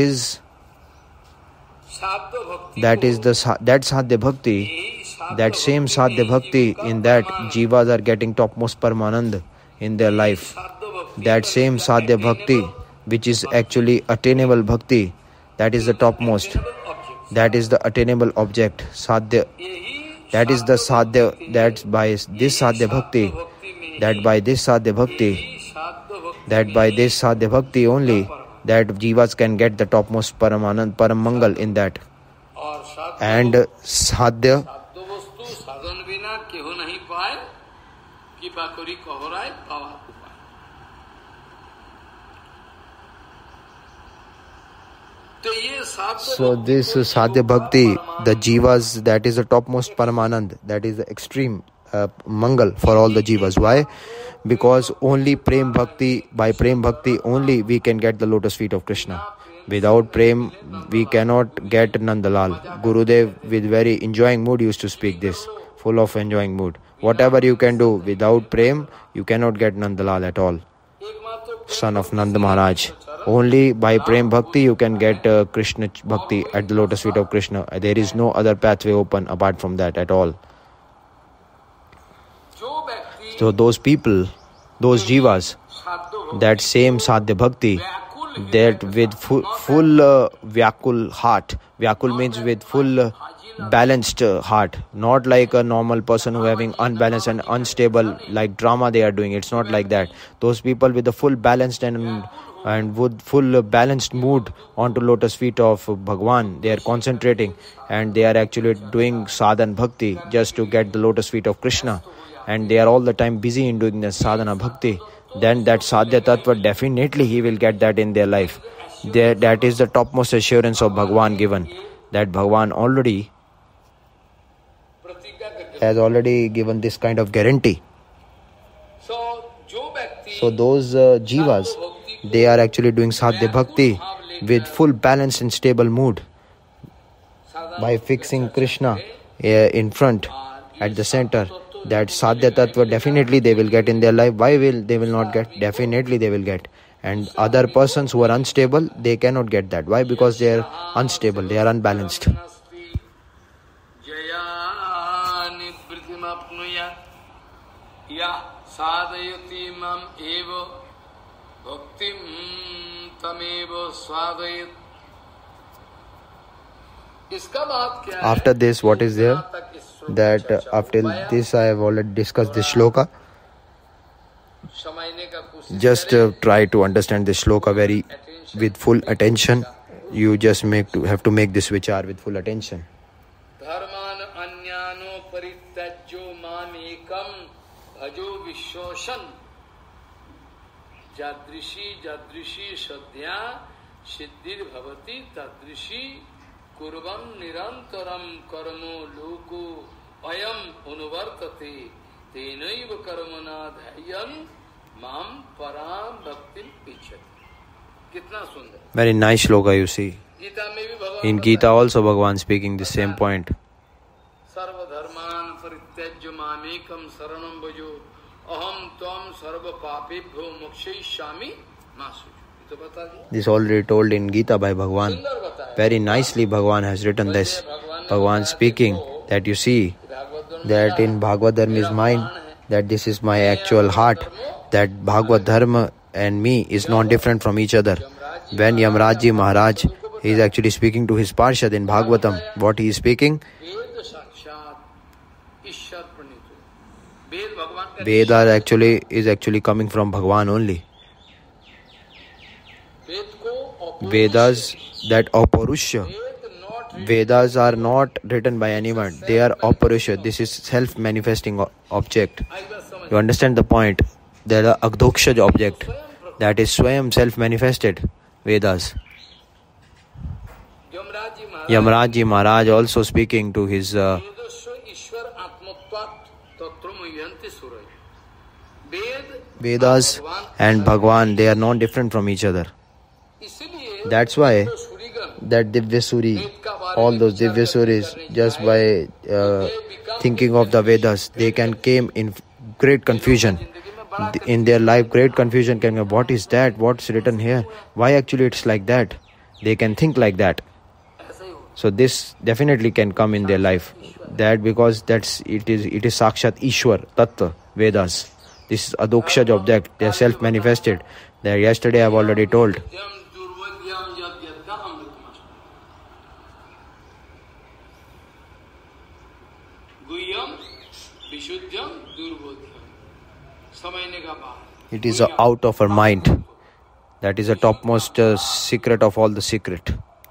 Sadhya Bhakti. That same Sadhya Bhakti, in that Jivas are getting topmost Paramanand in their life. That same Sadhya Bhakti, which is actually attainable Bhakti, that is the topmost. That is the attainable object. Sadhya. That is the Sadhya, that by this Sadhya Bhakti, only, that Jivas can get the topmost Paramanand, Paramangal in that. And Sadhya, so this Sadhya Bhakti, the Jivas, that is the topmost Paramanand, that is the extreme Mangal for all the Jivas. Why? Because only Prem Bhakti, by Prem Bhakti only we can get the lotus feet of Krishna. Without Prem, we cannot get Nandalal. Gurudev, with very enjoying mood, used to speak this, full of enjoying mood. Whatever you can do, without Prem, you cannot get Nandalal at all. Son of Nanda Maharaj. Only by Prem Bhakti you can get Krishna Bhakti at the lotus feet of Krishna. There is no other pathway open apart from that at all. So those people, those Jivas, that same Sadhya Bhakti, that with full Vyakul heart. Vyakul means with full balanced heart. Not like a normal person who having unbalanced and unstable, like drama they are doing. It's not like that. Those people with the full balanced and and with full balanced mood onto lotus feet of Bhagwan. They are concentrating and they are actually doing sadhana bhakti just to get the lotus feet of Krishna, and they are all the time busy in doing the sadhana bhakti. Then that sadhya tattva, definitely he will get that in their life. That is the topmost assurance of Bhagwan given, that Bhagwan already has already given this kind of guarantee. So those jivas, they are actually doing sadhya bhakti with full balance and stable mood by fixing Krishna in front at the center. That sadhya tattva, definitely they will get in their life. Why will they will not get? Definitely they will get. And other persons who are unstable, they cannot get that. Why? Because they are unstable, they are unbalanced. After this, what is there? That after this, I have already discussed this shloka. Just try to understand this shloka with full attention. You just have to make this vichar with full attention. Dharman anyano parityajyo mamekam bhajo vishoshan jadrishi sadhya siddhir bhavati tadrishi kurvam nirantaram karmo loko ayam unuvartate tenaiva karmana dhayam mam param bhaktim pichati. Kitna sundar. Very nice shloka you see. In Gita also Bhagavan speaking the same point. Sarva dharman parityajya mamekam saranam bhajo aham tvam sarva papebhyo mokshayishyami masu. This already told in Gita by Bhagavan. Very nicely Bhagavan has written this. Bhagavan speaking that you see that in Bhagavad Dharma is mine, that this is my actual heart, that Bhagavad Dharma and me is not different from each other. When Yamraji Maharaj is actually speaking to his Parshad in Bhagavatam, what he is speaking? Veda is actually coming from Bhagavan only. Vedas, that Aparusha. Vedas are not written by anyone. They are Aparusha. This is self-manifesting object. You understand the point? They are Agdokshaj object. That is Swayam self-manifested. Vedas. Yamraji Maharaj also speaking to his Vedas and Bhagwan, they are not different from each other. That's why that Divyasuri, all those Divyasuris, just by thinking of the Vedas, they can came in great confusion. In their life, great confusion can go, what is that? What's written here? Why actually it's like that? They can think like that. So this definitely can come in their life. That because it is Sakshat Ishwar, Tattva, Vedas. This is Adokshaj object. They are self-manifested. That yesterday I have already told. It is out of our mind. That is the topmost secret of all the secret.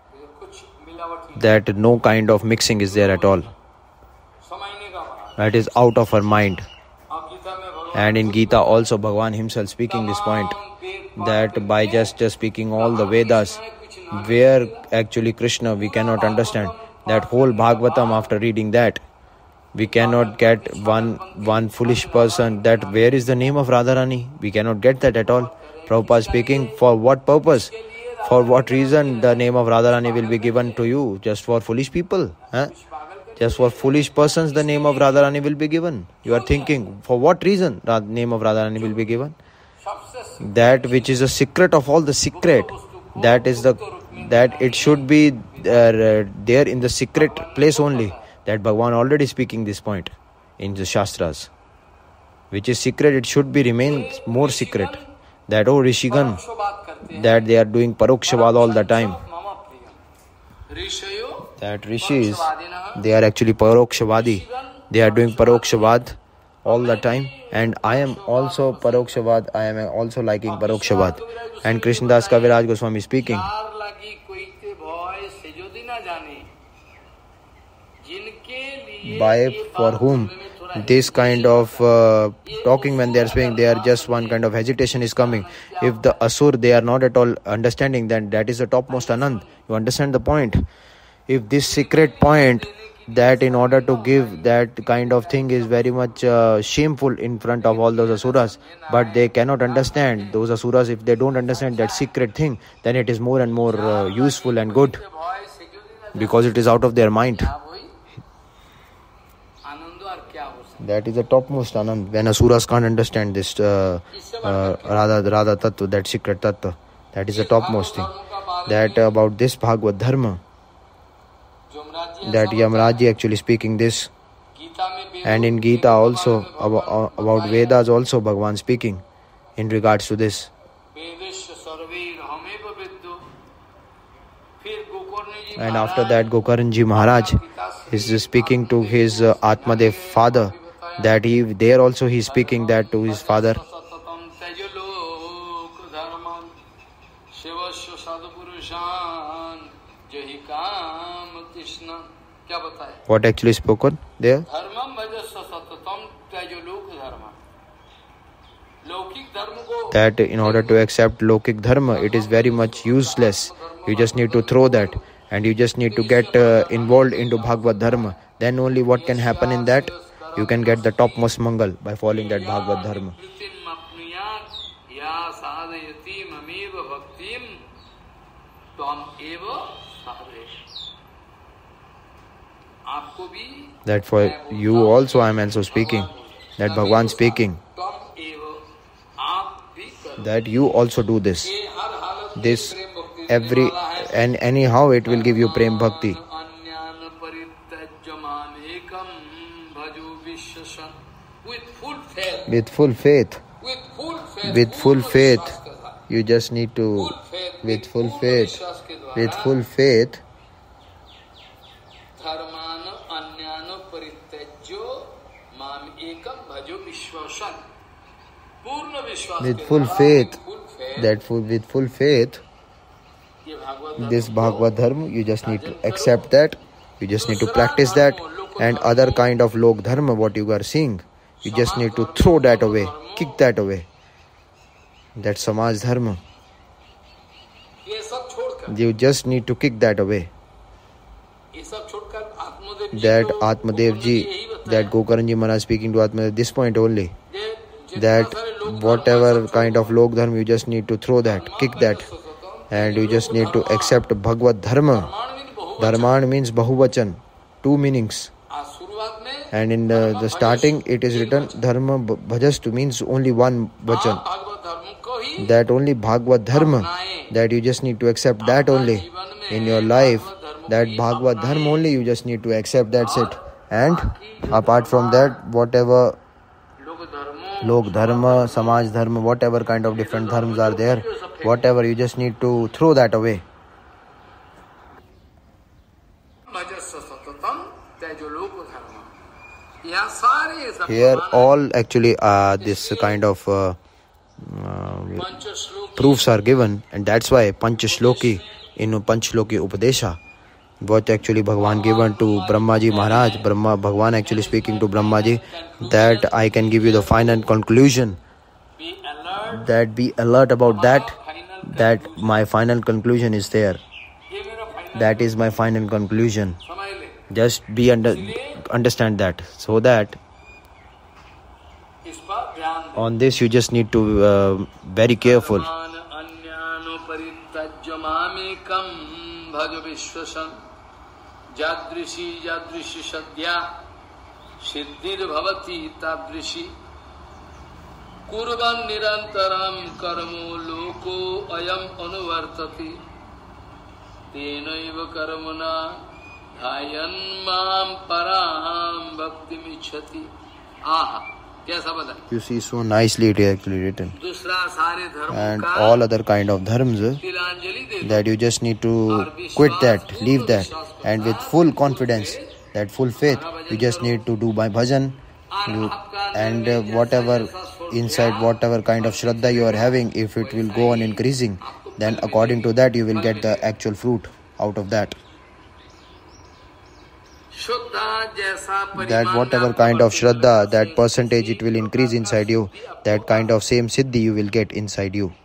That no kind of mixing is there at all. That is out of our mind. And in Gita also Bhagavan himself speaking this point, that by just speaking all the Vedas, where actually Krishna we cannot understand. That whole Bhagavatam, after reading that, we cannot get one foolish person that where is the name of Radharani? We cannot get that at all. Prabhupada speaking, for what purpose? For what reason the name of Radharani will be given to you? Just for foolish people? Just for foolish persons the name of Radharani will be given. You are thinking, for what reason the name of Radharani will be given? That which is a secret of all the secret, that it should be there in the secret place only. That Bhagavan already speaking this point in the Shastras. Which is secret, it should be remain more secret. That Rishigan, that they are doing Parokshavad all the time. That Rishis, they are actually Parokshavadi. They are doing Parokshavad all the time, and I am also Parokshavad, I am also liking Parokshavad. And Krishnadas Kaviraj Goswami speaking, by for whom this kind of talking, when they are speaking, they are just one kind of hesitation is coming. If the Asur, they are not at all understanding, then that is the topmost Anand. You understand the point? If this secret point, that in order to give that kind of thing is very much shameful in front of all those Asuras, but they cannot understand. Those Asuras, if they don't understand that secret thing, then it is more and more useful and good, because it is out of their mind. That is the topmost Anand, when Asuras can't understand this Radha Tattva, that secret Tattva. That is the topmost thing. That about this Bhagavad Dharma, that Yamraji actually speaking this. And in Gita also, about Vedas also, Bhagavan speaking in regards to this. And after that, Gokarnji Maharaj is speaking to his Atmadev father, that there also he is speaking that to his father. What actually spoken there? That in order to accept Lokik Dharma, it is very much useless. You just need to throw that, and you just need to get involved into Bhagavad Dharma. Then only what can happen in that? You can get the topmost Mangal by following that Bhagavad Dharma. That for you also I am also speaking, that Bhagavan speaking, that you also do this every, and anyhow it will give you Prem Bhakti. With full faith. With full faith. You just need to, with full faith. With full faith. With full faith, with full faith, this Bhagavad Dharma, you just need to accept that, you just need to practice that, and other kind of Lok Dharma, what you are seeing, you just need to throw that away, kick that away. That Samaj Dharma, you just need to kick that away. That Atmadev Ji, that Gokarnji Maharaj speaking to Atmadev, this point only, that whatever kind of Lok Dharma, you just need to throw that, kick that, and you just need to accept Bhagavad Dharma. Dharman means Bahuvachan, two meanings. And in the starting it is written Dharma Bhajastu, means only one vachan. That only Bhagavad Dharma, that you just need to accept that only in your life. That Bhagavad Dharma only you just need to accept, that's it. And apart from that, whatever Lok Dharma, Samaj Dharma, whatever kind of different dharmas are there, whatever, you just need to throw that away. Here all actually this kind of proofs are given, and that's why Panchashloki, in Panchashloki Upadesha, what actually Bhagavan given to Brahmaji Maharaj, Bhagavan actually speaking to Brahmaji, that I can give you the final conclusion, that be alert about that my final conclusion is there. That is my final conclusion. Just be understand that, so that on this you just need to very careful. Jadrishi sadhya siddhir bhavati tadrishi kurvan nirantaram karmo loko ayam anuvartati tenaiva karmana dhayan mam param bhakti michhati. Aha, kaisa bata? You see, so nicely it is actually written. And all other kind of dharmas, that you just need to quit that, leave that, and with full confidence, that full faith, you just need to do my bhajan, And whatever inside, whatever kind of Shraddha you are having, if it will go on increasing, then according to that you will get the actual fruit out of that. That whatever kind of Shraddha, that percentage it will increase inside you, that kind of same Siddhi you will get inside you.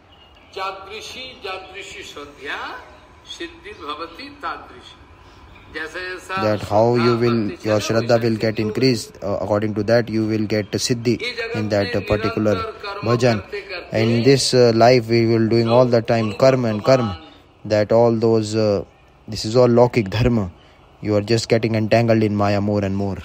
That how you will, your Shraddha will get increased, according to that you will get Siddhi in that particular bhajan. And in this life we will doing all the time karma and karma, that all those, this is all Lokik Dharma. You are just getting entangled in Maya more and more.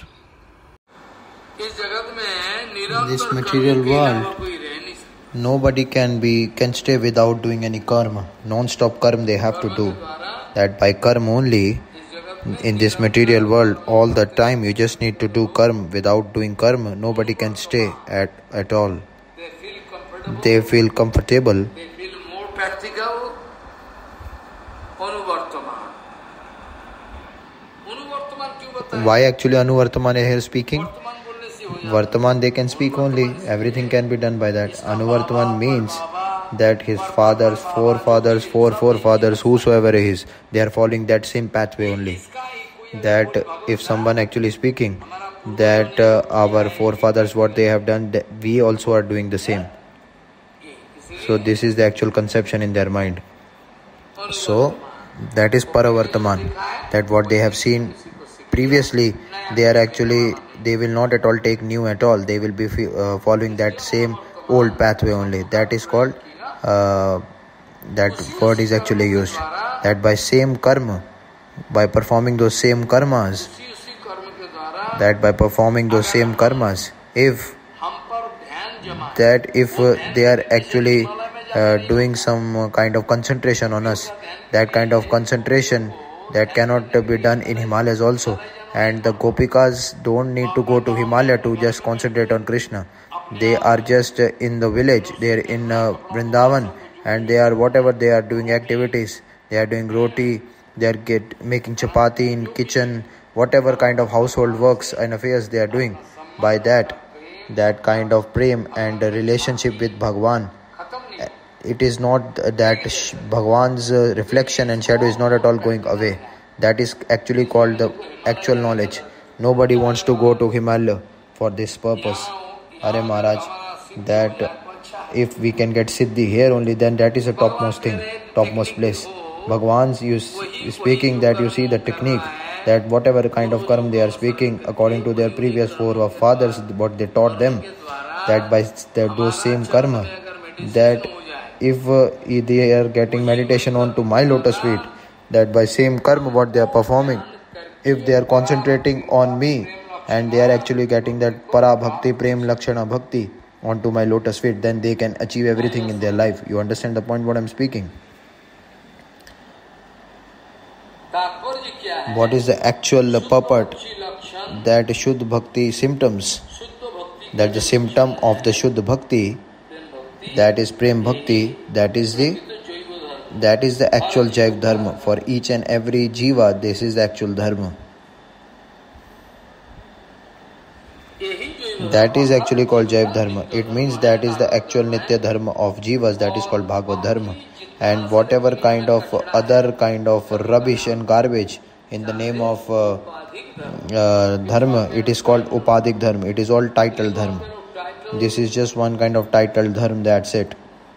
This material world, nobody can stay without doing any karma. Non-stop karma they have to do. That by karma only, in this material world, all the time you just need to do karma. Without doing karma, nobody can stay at all. They feel comfortable. They feel more practical. Why actually Anuvartaman is here speaking? Vartaman they can speak only. Everything can be done by that. Anuvartaman means that his fathers, forefathers, whosoever is, they are following that same pathway only. That if someone actually speaking, that our forefathers, what they have done, we also are doing the same. So this is the actual conception in their mind. So that is Paravartaman. That what they have seen previously, they will not at all take new at all. They will be following that same old pathway only. That is called, that word is actually used. That by same karma, by performing those same karmas, if they are actually doing some kind of concentration on us, that kind of concentration that cannot be done in Himalayas also. And the Gopikas don't need to go to Himalaya to just concentrate on Krishna. They are just in the village, they are in Vrindavan, and they are whatever they are doing activities. They are doing roti, they are making chapati in kitchen, whatever kind of household works and affairs they are doing. By that kind of prem and relationship with Bhagwan, it is not that Bhagwan's reflection and shadow is not at all going away. That is actually called the actual knowledge. Nobody wants to go to Himalaya for this purpose. Are Maharaj, that if we can get Siddhi here only, then that is the topmost thing, topmost place. Bhagwan's speaking, that you see the technique, that whatever kind of karma they are speaking according to their previous forefathers, what they taught them, that by those same karma, that if they are getting meditation onto my lotus feet, that by same karma what they are performing, if they are concentrating on me and they are actually getting that para bhakti, prem lakshana bhakti onto my lotus feet, then they can achieve everything in their life. You understand the point what I am speaking? What is the actual purport? That Shuddha Bhakti symptoms, that the symptom of the Shuddha Bhakti, that is Prem Bhakti, that is the actual Jaiv Dharma. For each and every Jiva, this is the actual Dharma. That is actually called Jaiv Dharma. It means that is the actual Nitya Dharma of Jivas, that is called Bhagavad Dharma. And whatever kind of other kind of rubbish and garbage in the name of Dharma, it is called Upadik Dharma. It is all title Dharma. This is just one kind of title Dharma, that's it.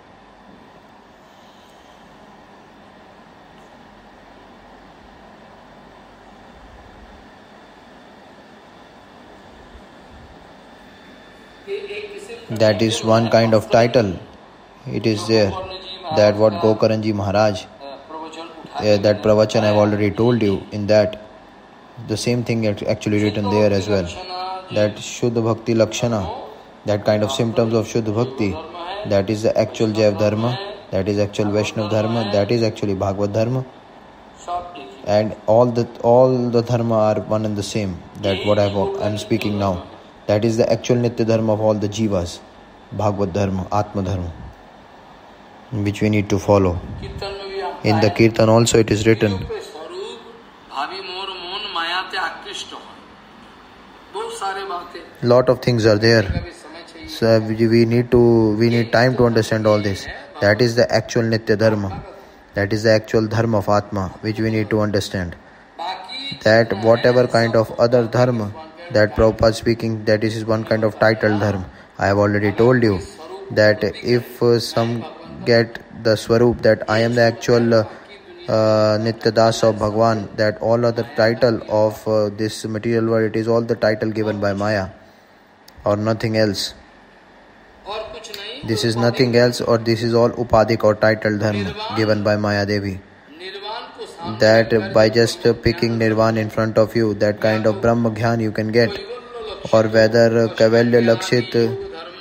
That is one kind of title. It is there. That what Gokaranji Maharaj, that pravachan I have already told you, in that the same thing actually written there as well. That Shuddha Bhakti Lakshana, that kind of symptoms of Shuddha Bhakti, that is the actual Jaiv Dharma, that is actual Vaishnav Dharma, that is actually Bhagavad Dharma. And all the Dharma are one and the same. That what I am speaking now. That is the actual Nitya Dharma of all the Jivas. Bhagavad Dharma, Atma Dharma, which we need to follow. In the Kirtan also it is written सारे बातें Lot of things are there. कभी समय चाहिए So we need time to understand all this. That is the actual Nitya Dharma. That is the actual Dharma of Atma, which we need to understand. बाकी That whatever kind of other Dharma that Prabhupada speaking, that is one kind of title Dharma. I have already told you that if some get the Swarup, that I am the actual Nitya Das of Bhagwan, that all other title of this material world, it is all the title given by Maya or nothing else. और कुछ नहीं This is nothing else, or this is all Upadik or title Dharma given by Maya Devi. निर्वाण को सामने That by just picking Nirvan in front of you, that kind of Brahma Gyan you can get, or whether Kaivalya Lakshit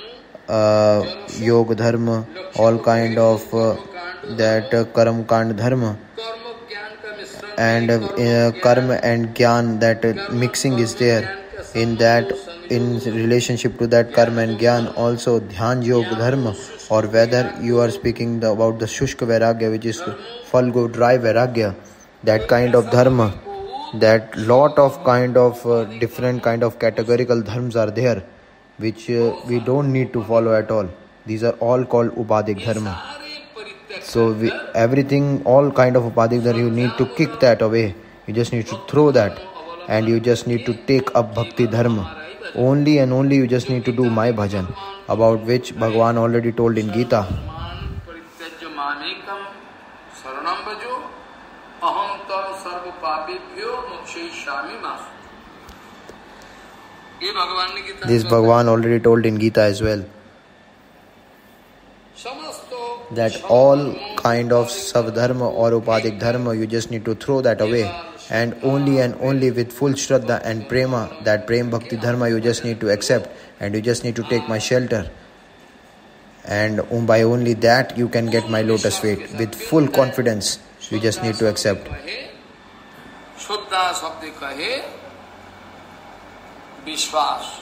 Yog Dharma, all kind of that Karam Kand Dharma, कर्म ज्ञान का मिश्रण and Karma and Gyan, that mixing is there. In that, in relationship to that Karma and Gyan, also Dhyan Yoga Dharma, or whether you are speaking about the Shushka Vairagya, which is Falgu dry Vairagya, that kind of Dharma, that lot of kind of different kind of categorical dharmas are there, which we don't need to follow at all. These are all called Upadik Dharma. So everything, all kind of Upadik Dharma, you need to kick that away. You just need to throw that, and you just need to take up Bhakti Dharma. Only and only you just need to do my bhajan, about which Bhagwan already told in Gita. परित्यज्य मामेकम शरणं भजो अहं तव सर्व पापेभ्यो मोक्षयिष्यामि मासु ये भगवान ने Gita This Bhagwan already told in Gita as well. समस्तो That all kind of Savdharma or Upadik Dharma, you just need to throw that away. And only with full Shraddha and Prema, that Prem Bhakti Dharma you just need to accept, and you just need to take my shelter. And by only that you can get my lotus feet. With full confidence, you just need to accept. शुद्धा शब्द कहे विश्वास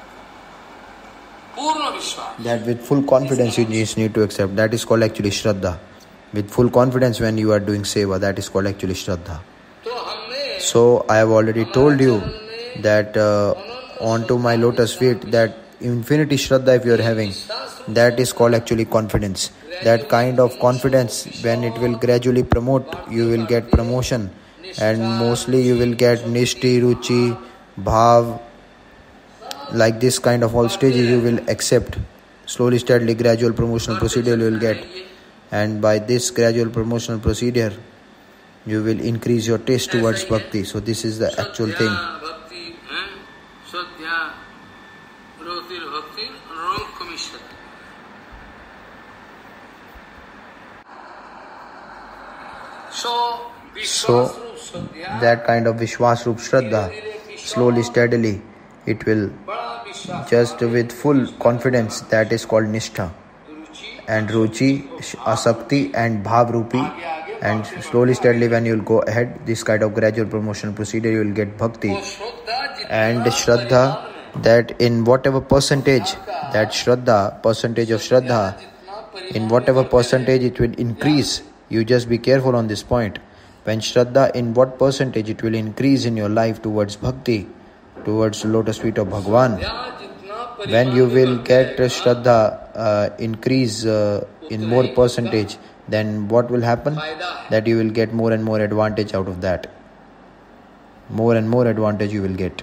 पूर्ण विश्वास That with full confidence you just need to accept. That is called actually Shraddha. With full confidence when you are doing Seva, that is called actually Shraddha. तो हमने So I have already told you that onto my lotus feet, that infinity Shraddha if you are having, that is called actually confidence. That kind of confidence, when it will gradually promote, you will get promotion, and mostly you will get Nishti, Ruchi, Bhav, like this kind of all stages you will accept. Slowly, steadily, gradual promotional procedure you will get, and by this gradual promotional procedure you will increase your taste towards bhakti. So this is the actual thing. भक्ति श्रद्धा रोतिर भक्ति रोग कमिश्र So that kind of Vishwas Rup Shraddha, slowly, steadily, it will just with full confidence, that is called Nishtha. And Ruchi, Asakti and Bhav Rupi, and slowly, steadily when you will go ahead, this kind of gradual promotion procedure, you will get Bhakti. And Shraddha, that in whatever percentage, that Shraddha, percentage of Shraddha, in whatever percentage it will increase, you just be careful on this point. When Shraddha, in what percentage it will increase in your life towards Bhakti, towards lotus feet of Bhagwan. When you will get Shraddha increase in more percentage, then what will happen? That you will get more and more advantage out of that. More and more advantage you will get.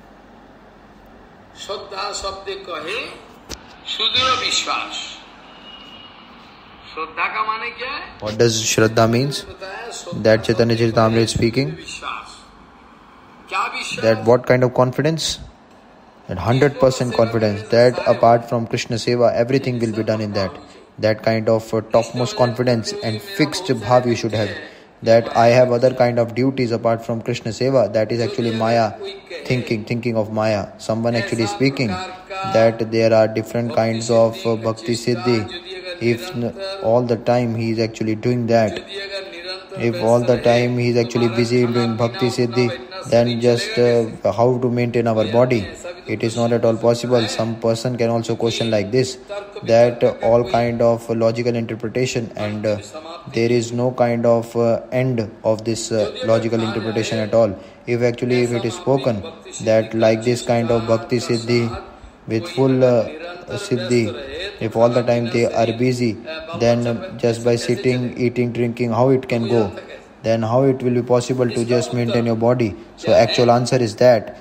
श्रद्धा शब्द कहे सुदृढ़ विश्वास श्रद्धा का माने क्या है What does Shraddha means? That Chaitanya Charitamrita is speaking. विश्वास क्या विश्वास That what kind of confidence? That 100% confidence that apart from Krishna Seva, everything will be done in that. That kind of topmost confidence and fixed bhav you should have. That I have other kind of duties apart from Krishna Seva. That is actually Maya thinking of Maya. Someone actually speaking that there are different kinds of Bhakti Siddhi. If all the time he is actually doing that, if all the time he is actually busy doing Bhakti Siddhi, then just how to maintain our body. It is not at all possible. Some person can also question like this, that all kind of logical interpretation, and there is no kind of end of this logical interpretation at all. If it is spoken that like this kind of bhakti siddhi with full siddhi, if all the time they are busy, then just by sitting, eating, drinking, how it can go? Then how it will be possible to just maintain your body? So actual answer is that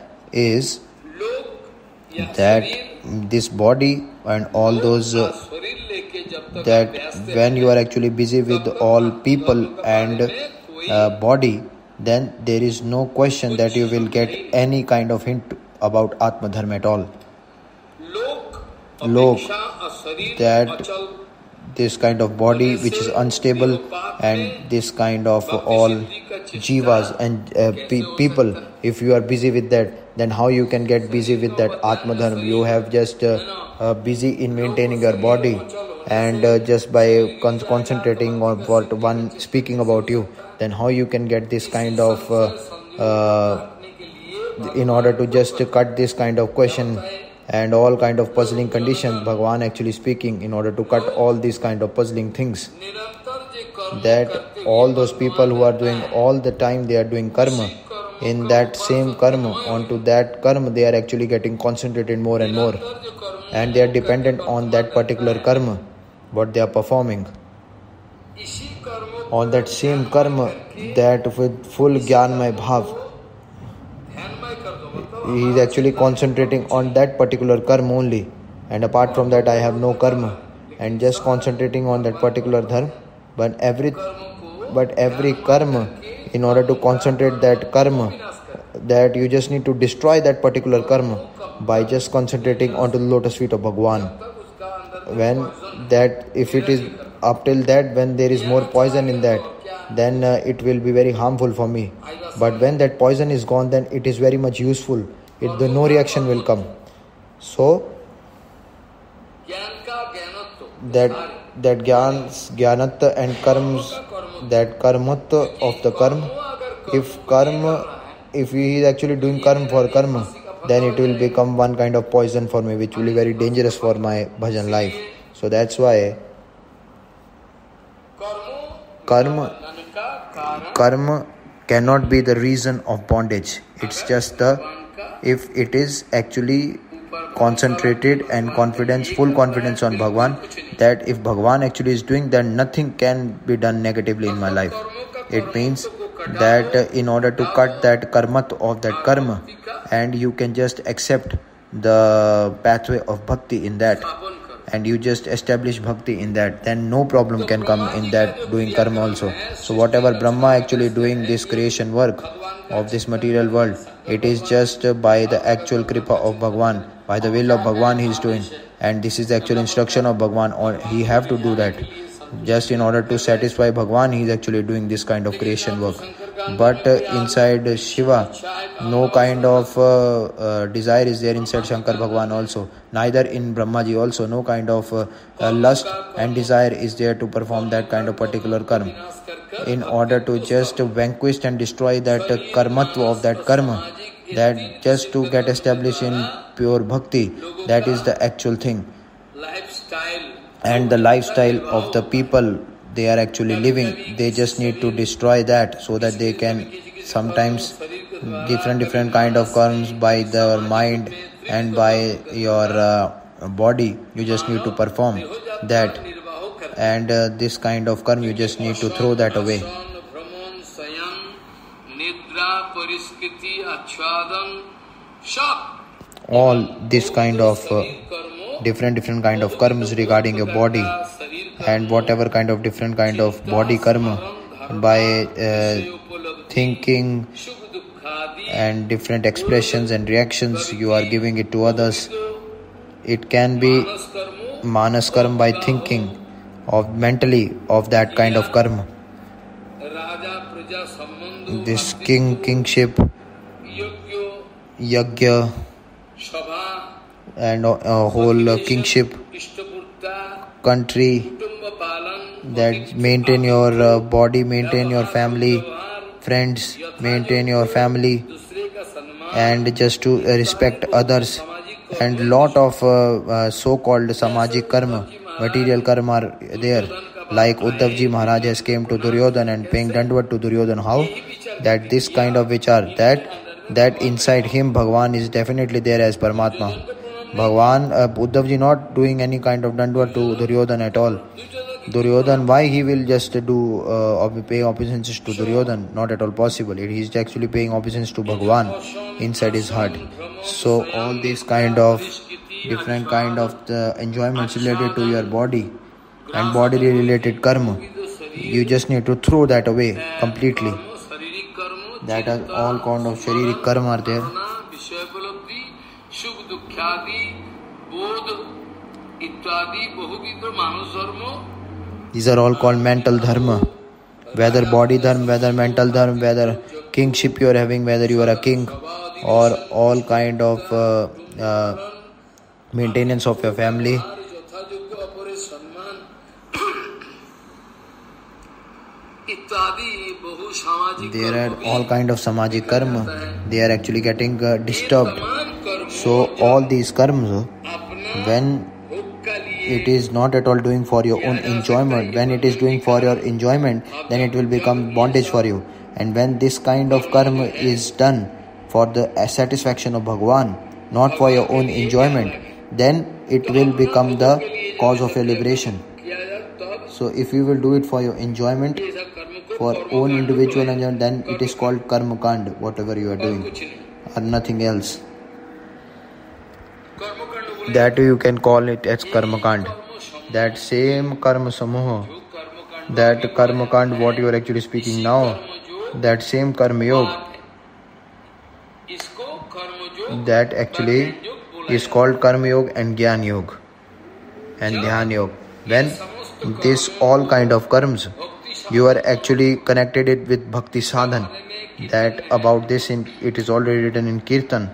this body and all those that when you are actually busy with all people and body, then there is no question that you will get any kind of hint about Atma Dharma at all. Lok, that this kind of body which is unstable, and this kind of all jivas and people, if you are busy with that, then how you can get busy with that Atma Dharma? You have just busy in maintaining your body, and just by concentrating on what one speaking about you, then how you can get this kind of in order to just cut this kind of question and all kind of puzzling conditions, Bhagavan actually speaking, in order to cut all these kind of puzzling things, that all those people who are doing all the time, they are doing karma, in that same karma, onto that karma they are actually getting concentrated more and more, and they are dependent on that particular karma, what they are performing. On that same karma, that with full Gyanmay Bhav, he is actually concentrating on that particular karma only, and apart from that I have no karma, and just concentrating on that particular dharma. But every karma, in order to concentrate that karma, that you just need to destroy that particular karma by just concentrating onto the lotus feet of Bhagavan. When that, if it is up till that, when there is more poison in that, then it will be very harmful for me. But when that poison is gone, then it is very much useful. No reaction will come. So that Jnanatta and karmas, that karmatta of the karma, if he is actually doing karma for karma, then it will become one kind of poison for me, which will be very dangerous for my bhajan life. So that's why karma cannot be the reason of bondage. It's just if it is actually concentrated and full confidence on Bhagavan, that if Bhagavan actually is doing, then nothing can be done negatively in my life. It means that in order to cut that karmat of that karma, and you can just accept the pathway of bhakti in that, and you just establish bhakti in that, then no problem can come in that doing karma also. So whatever Brahma actually doing this creation work of this material world, it is just by the actual kripa of Bhagavan, by the will of Bhagavan he is doing, and this is the actual instruction of Bhagavan, or he have to do that. Just in order to satisfy Bhagavan, he is actually doing this kind of creation work. But inside Shiva, no kind of desire is there inside Shankar Bhagavan also. Neither in Brahmaji also, no kind of lust and desire is there to perform that kind of particular karma. In order to just vanquish and destroy that karmatva of that karma, that just to get established in pure bhakti, that is the actual thing. And the lifestyle of the people they are actually living, they just need to destroy that, so that they can sometimes different kind of karmas by their mind and by your body, you just need to perform that, and this kind of karma you just need to throw that away. All this kind of different kind of karmas regarding your body, and whatever kind of different kind of body karma, by thinking and different expressions and reactions you are giving it to others. It can be manas karma by thinking of mentally of that kind of karma. This kingship, yajna, and whole kingship, country, that maintain your body, maintain your family, friends, maintain your family, and just to respect others, and lot of so-called samajik karma, material karma are there. Like Uddhavji Maharaj has came to Duryodhan and paying dandvat to Duryodhan. How? That this kind of vichar, that inside him Bhagwan is definitely there as Paramatma. Bhagwan, Uddhavji not doing any kind of dandvat to Duryodhan at all. Duryodhan, why he will just do pay obeisance to Duryodhan? Not at all possible. He is actually paying obeisance to Bhagwan inside his heart. So all these kind of different kind of the enjoyments related to your body and bodily related karma, you just need to throw that away completely. That are all kind of sharirik karma are there. These are all called mental dharma. Whether body dharma, whether mental dharma, whether kingship you are having, whether you are a king, or all kind of maintenance of your family. There are all kind of samajik karma. They are actually getting disturbed. So all these karmas, when it is not at all doing for your own enjoyment, when it is doing for your enjoyment, then it will become bondage for you. And when this kind of karma is done for the satisfaction of Bhagwan, not for your own enjoyment, then it will become the cause of your liberation. So if you will do it for your enjoyment, for own individual enjoyment, then it is called karma kand, whatever you are doing, or nothing else. That you can call it as karma kand. That same karma samoha, that karma kand what you are actually speaking now, that same karma yoga, that actually is called karma yoga and gyan yoga and dhyan yoga. When this all kind of karmas, you are actually connected it with bhakti sadhan. That about this it is already written in Kirtan.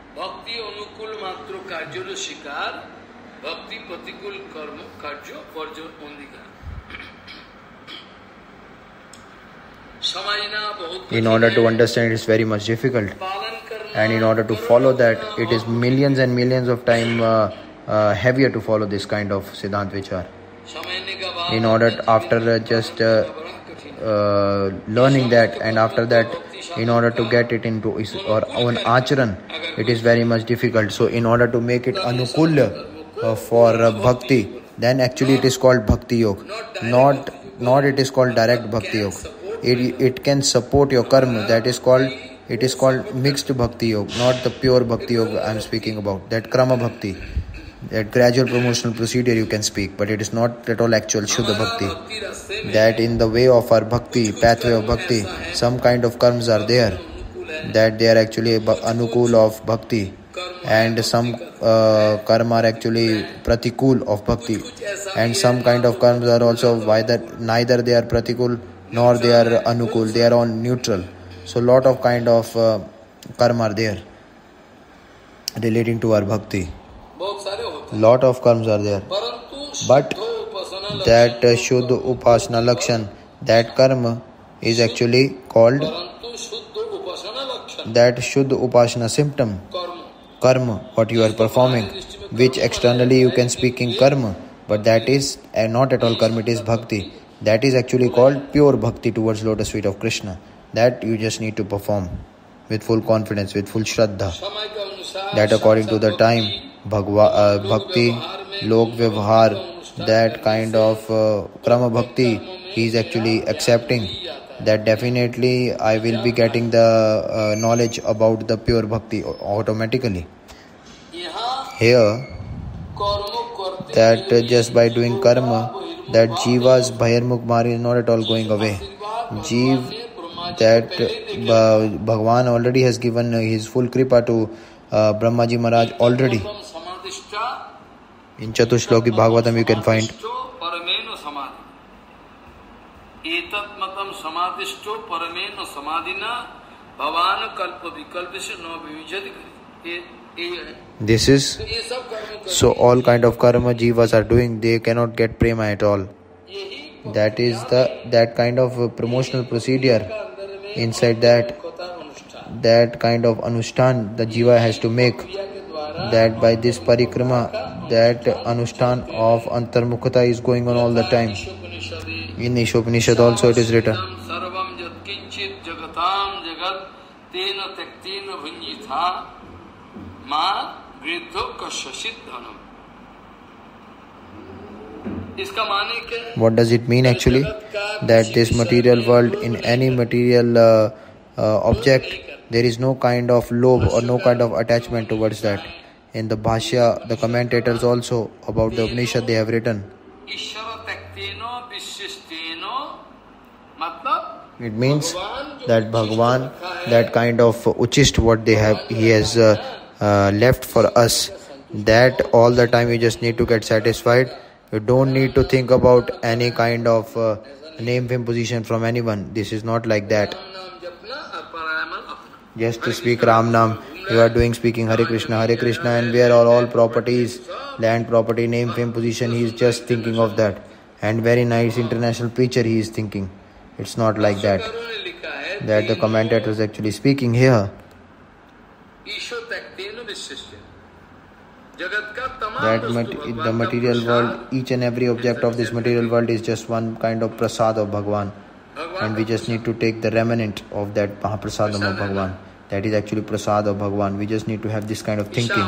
In order to understand, it is very much difficult, and in order to follow that, it is millions and millions of time heavier to follow this kind of Siddhant Vichar. In order, after just learning that, and after that, in order to get it into our own acharan, it is very much difficult. So in order to make it anukul for bhakti, then actually it is called bhakti yoga. Not it is called direct bhakti yoga. It can support your karma. That is called, it is called mixed bhakti yoga, not the pure bhakti yoga I am speaking about. That krama bhakti, that gradual promotional procedure you can speak, but it is not at all actual Shuddha bhakti. That in the way of our bhakti, pathway of bhakti, some kind of karmas are there, that they are actually anukul of bhakti, and some karma are actually pratikul of bhakti, and some kind of karmas are also neither they are pratikul nor they are anukul, they are all neutral. So lot of kind of karma are there relating to our bhakti. Lot of karmas are there, but that Shuddha Upasana Lakshan, that karma is actually called that Shuddha Upasana symptom, karma, what you are performing, which externally you can speak in karma, but that is not at all karma, it is bhakti. That is actually called pure bhakti towards lotus feet of Krishna. That you just need to perform with full confidence, with full shraddha. That according to the time, bhakti, lok vyavhar, that kind of krama bhakti, he is actually accepting. That definitely I will be getting the knowledge about the pure bhakti automatically. Here, that just by doing karma, that jiva's bhayarmukh mari is not at all going away. That Bhagwan already has given his full kripa to Brahmaji Maharaj already. In Chatushloki Bhagavatam you can find. This is, so all kind of karma jivas are doing, they cannot get prema at all. That is that kind of promotional procedure. Inside that kind of anushthan the jiva has to make, that by this parikrama, that anushthan of antarmukhata is going on all the time. In Ishopanishad also it is written. Sarvam jat kinchit jagatam jagat tena tektena bhunjitha ma gridho kashasit dhanam. What does it mean actually? That this material world, in any material object, there is no kind of love or no kind of attachment towards that. In the Bhashya, the commentators also about the Upanishad, they have written. It means that Bhagwan, that kind of uchist what they have, he has left for us, that all the time you just need to get satisfied. You don't need to think about any kind of name, fame, position from anyone. This is not like that. Just to speak Ram Nam, you are speaking Hare Krishna, and where are all properties, land property, name, fame, position, he is just thinking of that. And very nice international preacher he is thinking. It's not like that. That the commentator is actually speaking here. That the material world, each and every object of this material world is just one kind of prasad of Bhagwan. And we just need to take the remnant of that Mahaprasadam of Bhagwan. That is actually prasad of Bhagwan. We just need to have this kind of thinking.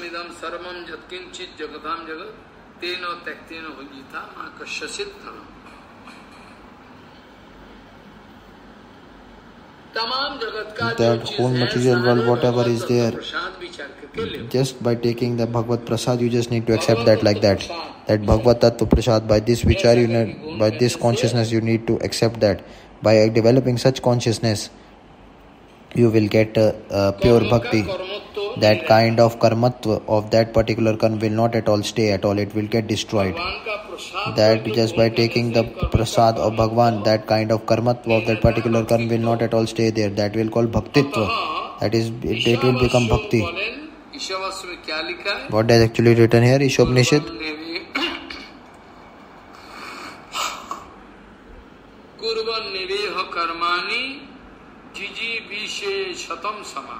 That whole material world, whatever is there, just by taking the Bhagavad Prasad, you just need to accept that like that. That Bhagavad Tattva Prasad, by this vichar, by this consciousness, you need to accept that. By developing such consciousness, you will get pure bhakti. That kind of karmatva of that particular karma will not at all stay at all. It will get destroyed. That just by taking the prasad of Bhagwan, that kind of karmatva of that particular karma will not at all stay there. That will call bhaktitva. That is, it will become bhakti. What is actually written here? Ishopanishad. Kurvan niveha karmani jiji vishe shatam sama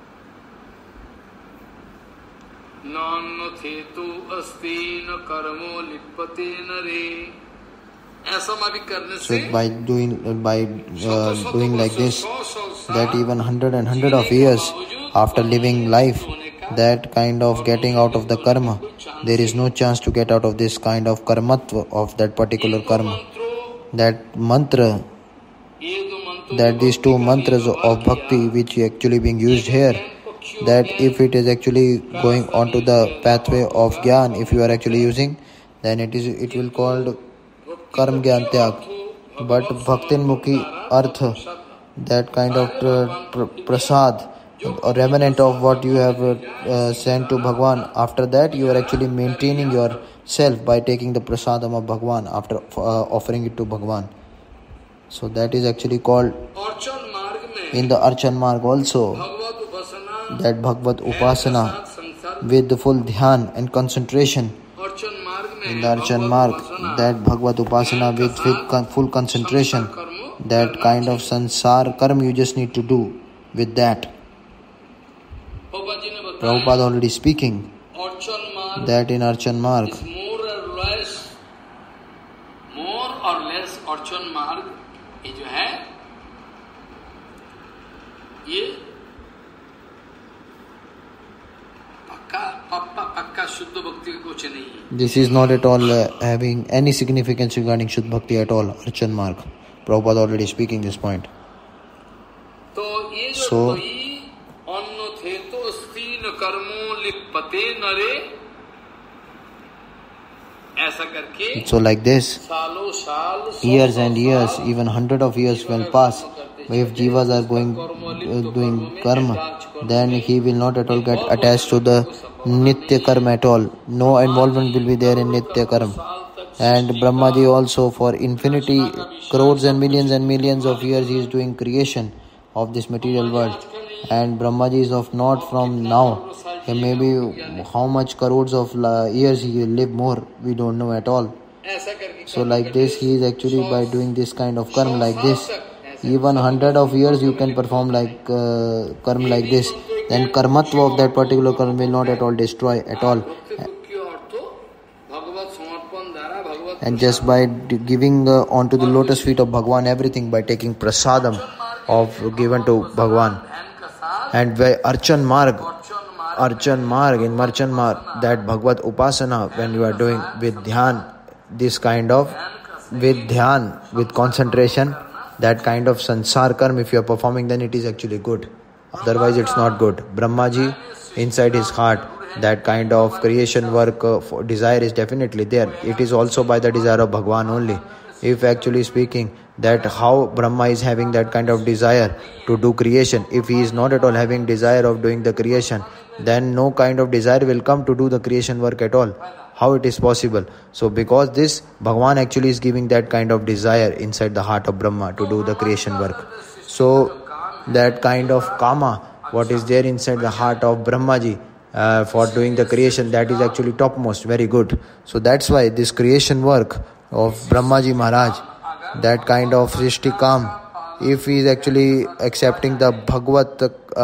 nanathe tu asti na karmo lipate nare. So by doing like this, that even hundred of years after living life, that kind of getting out of the karma, there is no chance to get out of this kind of karmatva of that particular karma. That mantra, that these two mantras of bhakti which actually being used here, that if it is actually going onto the pathway of Gyan, if you are actually using, then it will called Karm Gyan Tyag. But Bhaktin Mukhi Artha, that kind of prasad or remnant of what you have sent to Bhagwan, after that you are actually maintaining yourself by taking the prasadam of Bhagwan after offering it to Bhagwan. So that is actually called in the Archan Marg also, that Bhagavad Upasana with the full dhyan and concentration. In the Archan Marg, that Bhagavad Upasana with full concentration, that kind of sansar karma you just need to do with that. Prabhupada already speaking that in Archan Marg, more or less Archan Marg ये जो है ये पक्का शुद्ध भक्ति का कुछ नहीं है. This is not at all having any significance regarding Shuddha Bhakti at all. Archan Marg. Prabhupada already speaking this point. तो ये जो अन्न थे तो स्तीन कर्मों लिपते नरे ऐसा करके. So like this, years and years, even hundred of years will pass. If jivas are going doing karma, then he will not at all get attached to the nitya karma at all. No involvement will be there in nitya karma. And Brahmaji also, for infinity, crores and millions of years, he is doing creation of this material world. And Brahmaji is of not from now. Maybe how much crores of years he will live more, we don't know at all. So like this, he is actually by doing this kind of karma like this. Even hundred of years you can perform like karma like this. then karmatva of that particular karma will not at all destroy at all. And just by giving onto the lotus feet of Bhagwan everything, by taking prasadam of given to Bhagwan, and by Archan Marg in Marchan Marg, that Bhagavad Upasana, when you are doing with dhyan, this kind of with dhyan, with concentration, that kind of sansar karma, if you are performing, then it is actually good. Otherwise it's not good. Brahmaji, inside his heart, that kind of creation work for desire is definitely there. It is also by the desire of Bhagwan only. If actually speaking, that how Brahma is having that kind of desire to do creation, if he is not at all having desire of doing the creation, then no kind of desire will come to do the creation work at all. How it is possible? So because this, Bhagwan actually is giving that kind of desire inside the heart of Brahma to do the creation work. So that kind of kama, what is there inside the heart of Brahmaji for doing the creation, that is actually topmost, very good. So that's why this creation work of Brahmaji Maharaj, that kind of Srishtikam, if he is actually accepting the Bhagavad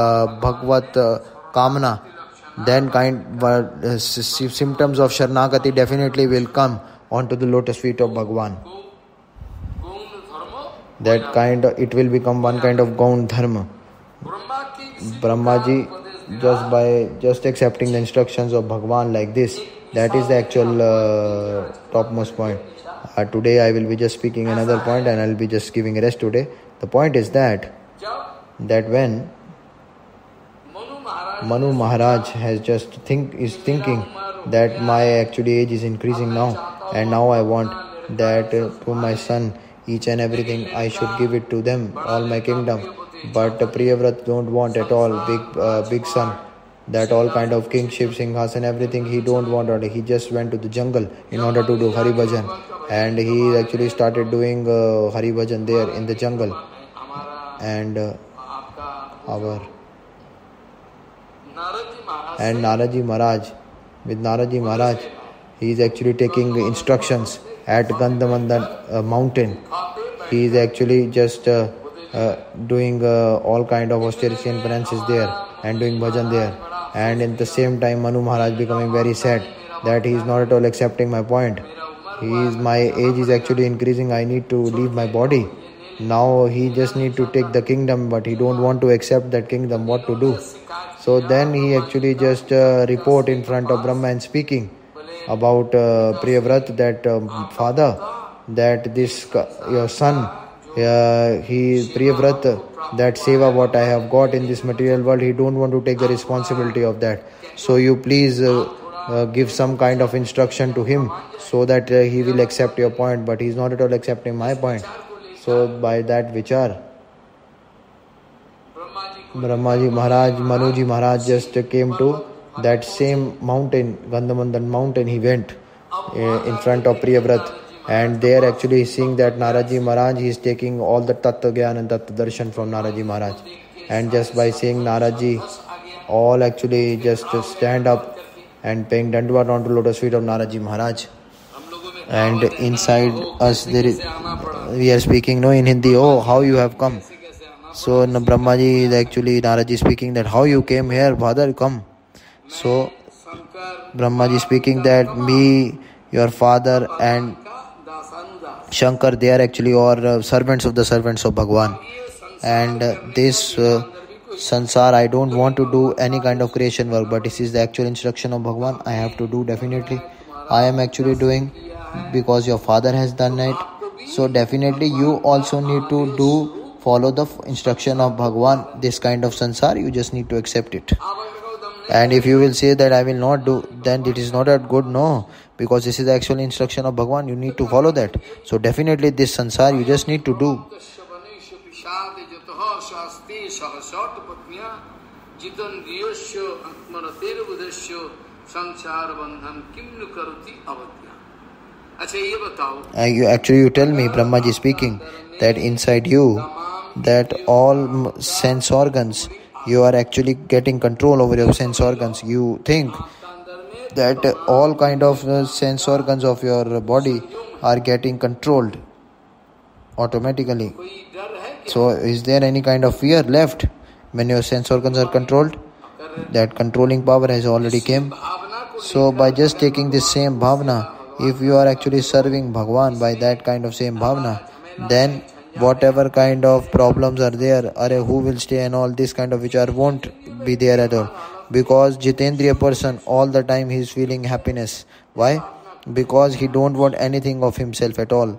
Kamana, then symptoms of Sharanagati definitely will come onto the lotus feet of Bhagwan. That kind of, it will become one kind of Gaun Dharma. Brahmaji, just accepting the instructions of Bhagwan like this, that is the actual topmost point. Today I will be just speaking another point and I will be just giving a rest today. The point is that when Manu Maharaj has is thinking that my actually age is increasing now, and now I want that to my son, each and everything I should give it to them, all my kingdom. But Priyavrat don't want at all, big son, that all kind of kingship, singhas and everything he don't want. Or he just went to the jungle in order to do Hari Bhajan, and he actually started doing Hari Bhajan there in the jungle. And Naraji Maharaj, with Naraji Maharaj, he is actually taking instructions at Gandhamandan mountain. He is actually just doing all kind of austerity and penances there and doing bhajan there. And at the same time, Manu Maharaj becoming very sad that he is not at all accepting my point. My age is actually increasing. I need to leave my body. Now he just need to take the kingdom, but he don't want to accept that kingdom. What to do? So then he actually just report in front of Brahma and speaking about Priyavrat, that father, that this your son, he Priyavrat, that seva what I have got in this material world, he don't want to take the responsibility of that. So you please give some kind of instruction to him so that he will accept your point, but he is not at all accepting my point. So by that vichar, Brahmaji Maharaj, Manuji Maharaj just came to that same mountain, Gandhamandan mountain. He went in front of Priyavrat, and there actually seeing that Naraji Maharaj, he is taking all the Tattva Gyan and Tattva Darshan from Naraji Maharaj. And just by seeing Naraji, all actually just stand up and paying Dandavad onto lotus feet of Naraji Maharaj. And inside us there is, we are speaking in Hindi, oh, how you have come. So Brahmaji is actually, Naraji speaking that how you came here, father, come. So Brahmaji speaking that me, your father and Shankar, they are actually all servants of the servants of Bhagwan. And this sansar, I don't want to do any kind of creation work, but this is the actual instruction of Bhagwan. I have to do definitely. I am actually doing because your father has done it. So definitely you also need to follow the instruction of Bhagwan. This kind of sansar, you just need to accept it. And if you will say that I will not do, then it is not that good. No, because this is the actual instruction of Bhagwan. You need to follow that. So definitely this sansar you just need to do. You tell me, Brahmaji speaking, that inside you, that all sense organs, you are actually getting control over your sense organs. You think that all kind of sense organs of your body are getting controlled automatically. So is there any kind of fear left when your sense organs are controlled? that controlling power has already came. So by just taking this same bhavna, if you are actually serving Bhagwan by that kind of same bhavna, then whatever kind of problems are there, who will stay and all this kind of vichar won't be there at all. Because Jitendriya person, all the time he is feeling happiness. Why? Because he don't want anything of himself at all.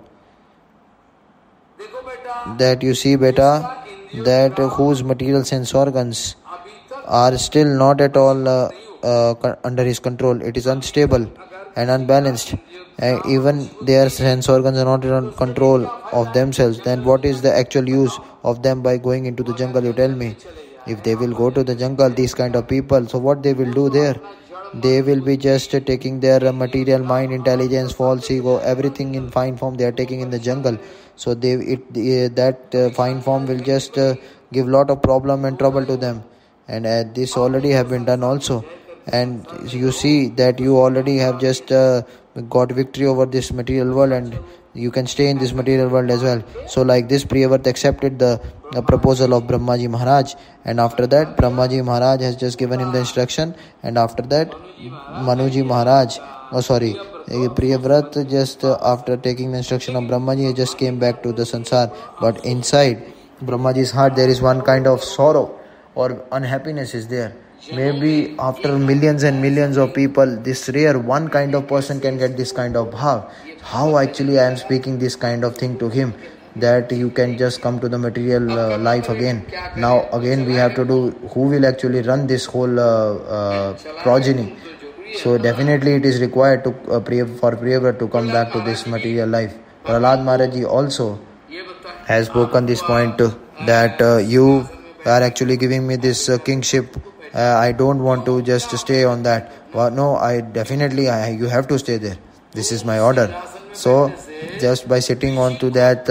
That you see beta, that whose material sense organs are still not at all under his control. It is unstable and unbalanced. Even their sense organs are not in control of themselves. Then what is the actual use of them by going into the jungle? You tell me. If they will go to the jungle, these kind of people, so what they will do there? They will be just taking their material mind, intelligence, false ego, everything in fine form they are taking in the jungle. So that fine form will just give lot of problem and trouble to them. And this already have been done also. And you see that you already have just got victory over this material world, and you can stay in this material world as well. So like this, Priyavrat accepted the proposal of Brahmaji Maharaj, and after that Brahmaji Maharaj has just given him the instruction, and after that Manuji Maharaj, Priyavrat just after taking the instruction of Brahmaji, he just came back to the sansar. But inside Brahmaji's heart there is one kind of sorrow or unhappiness is there. Maybe after millions and millions of people, this rare one kind of person can get this kind of bhav. How actually I am speaking this kind of thing to him, that you can just come to the material life again. Now again we have to do, who will actually run this whole progeny. So definitely it is required to for Priyavrat to come back to this material life. Prahlad Maharaj also has spoken this point that you are actually giving me this kingship. I don't want to just stay on that. Well, no, you have to stay there. This is my order. So just by sitting on to that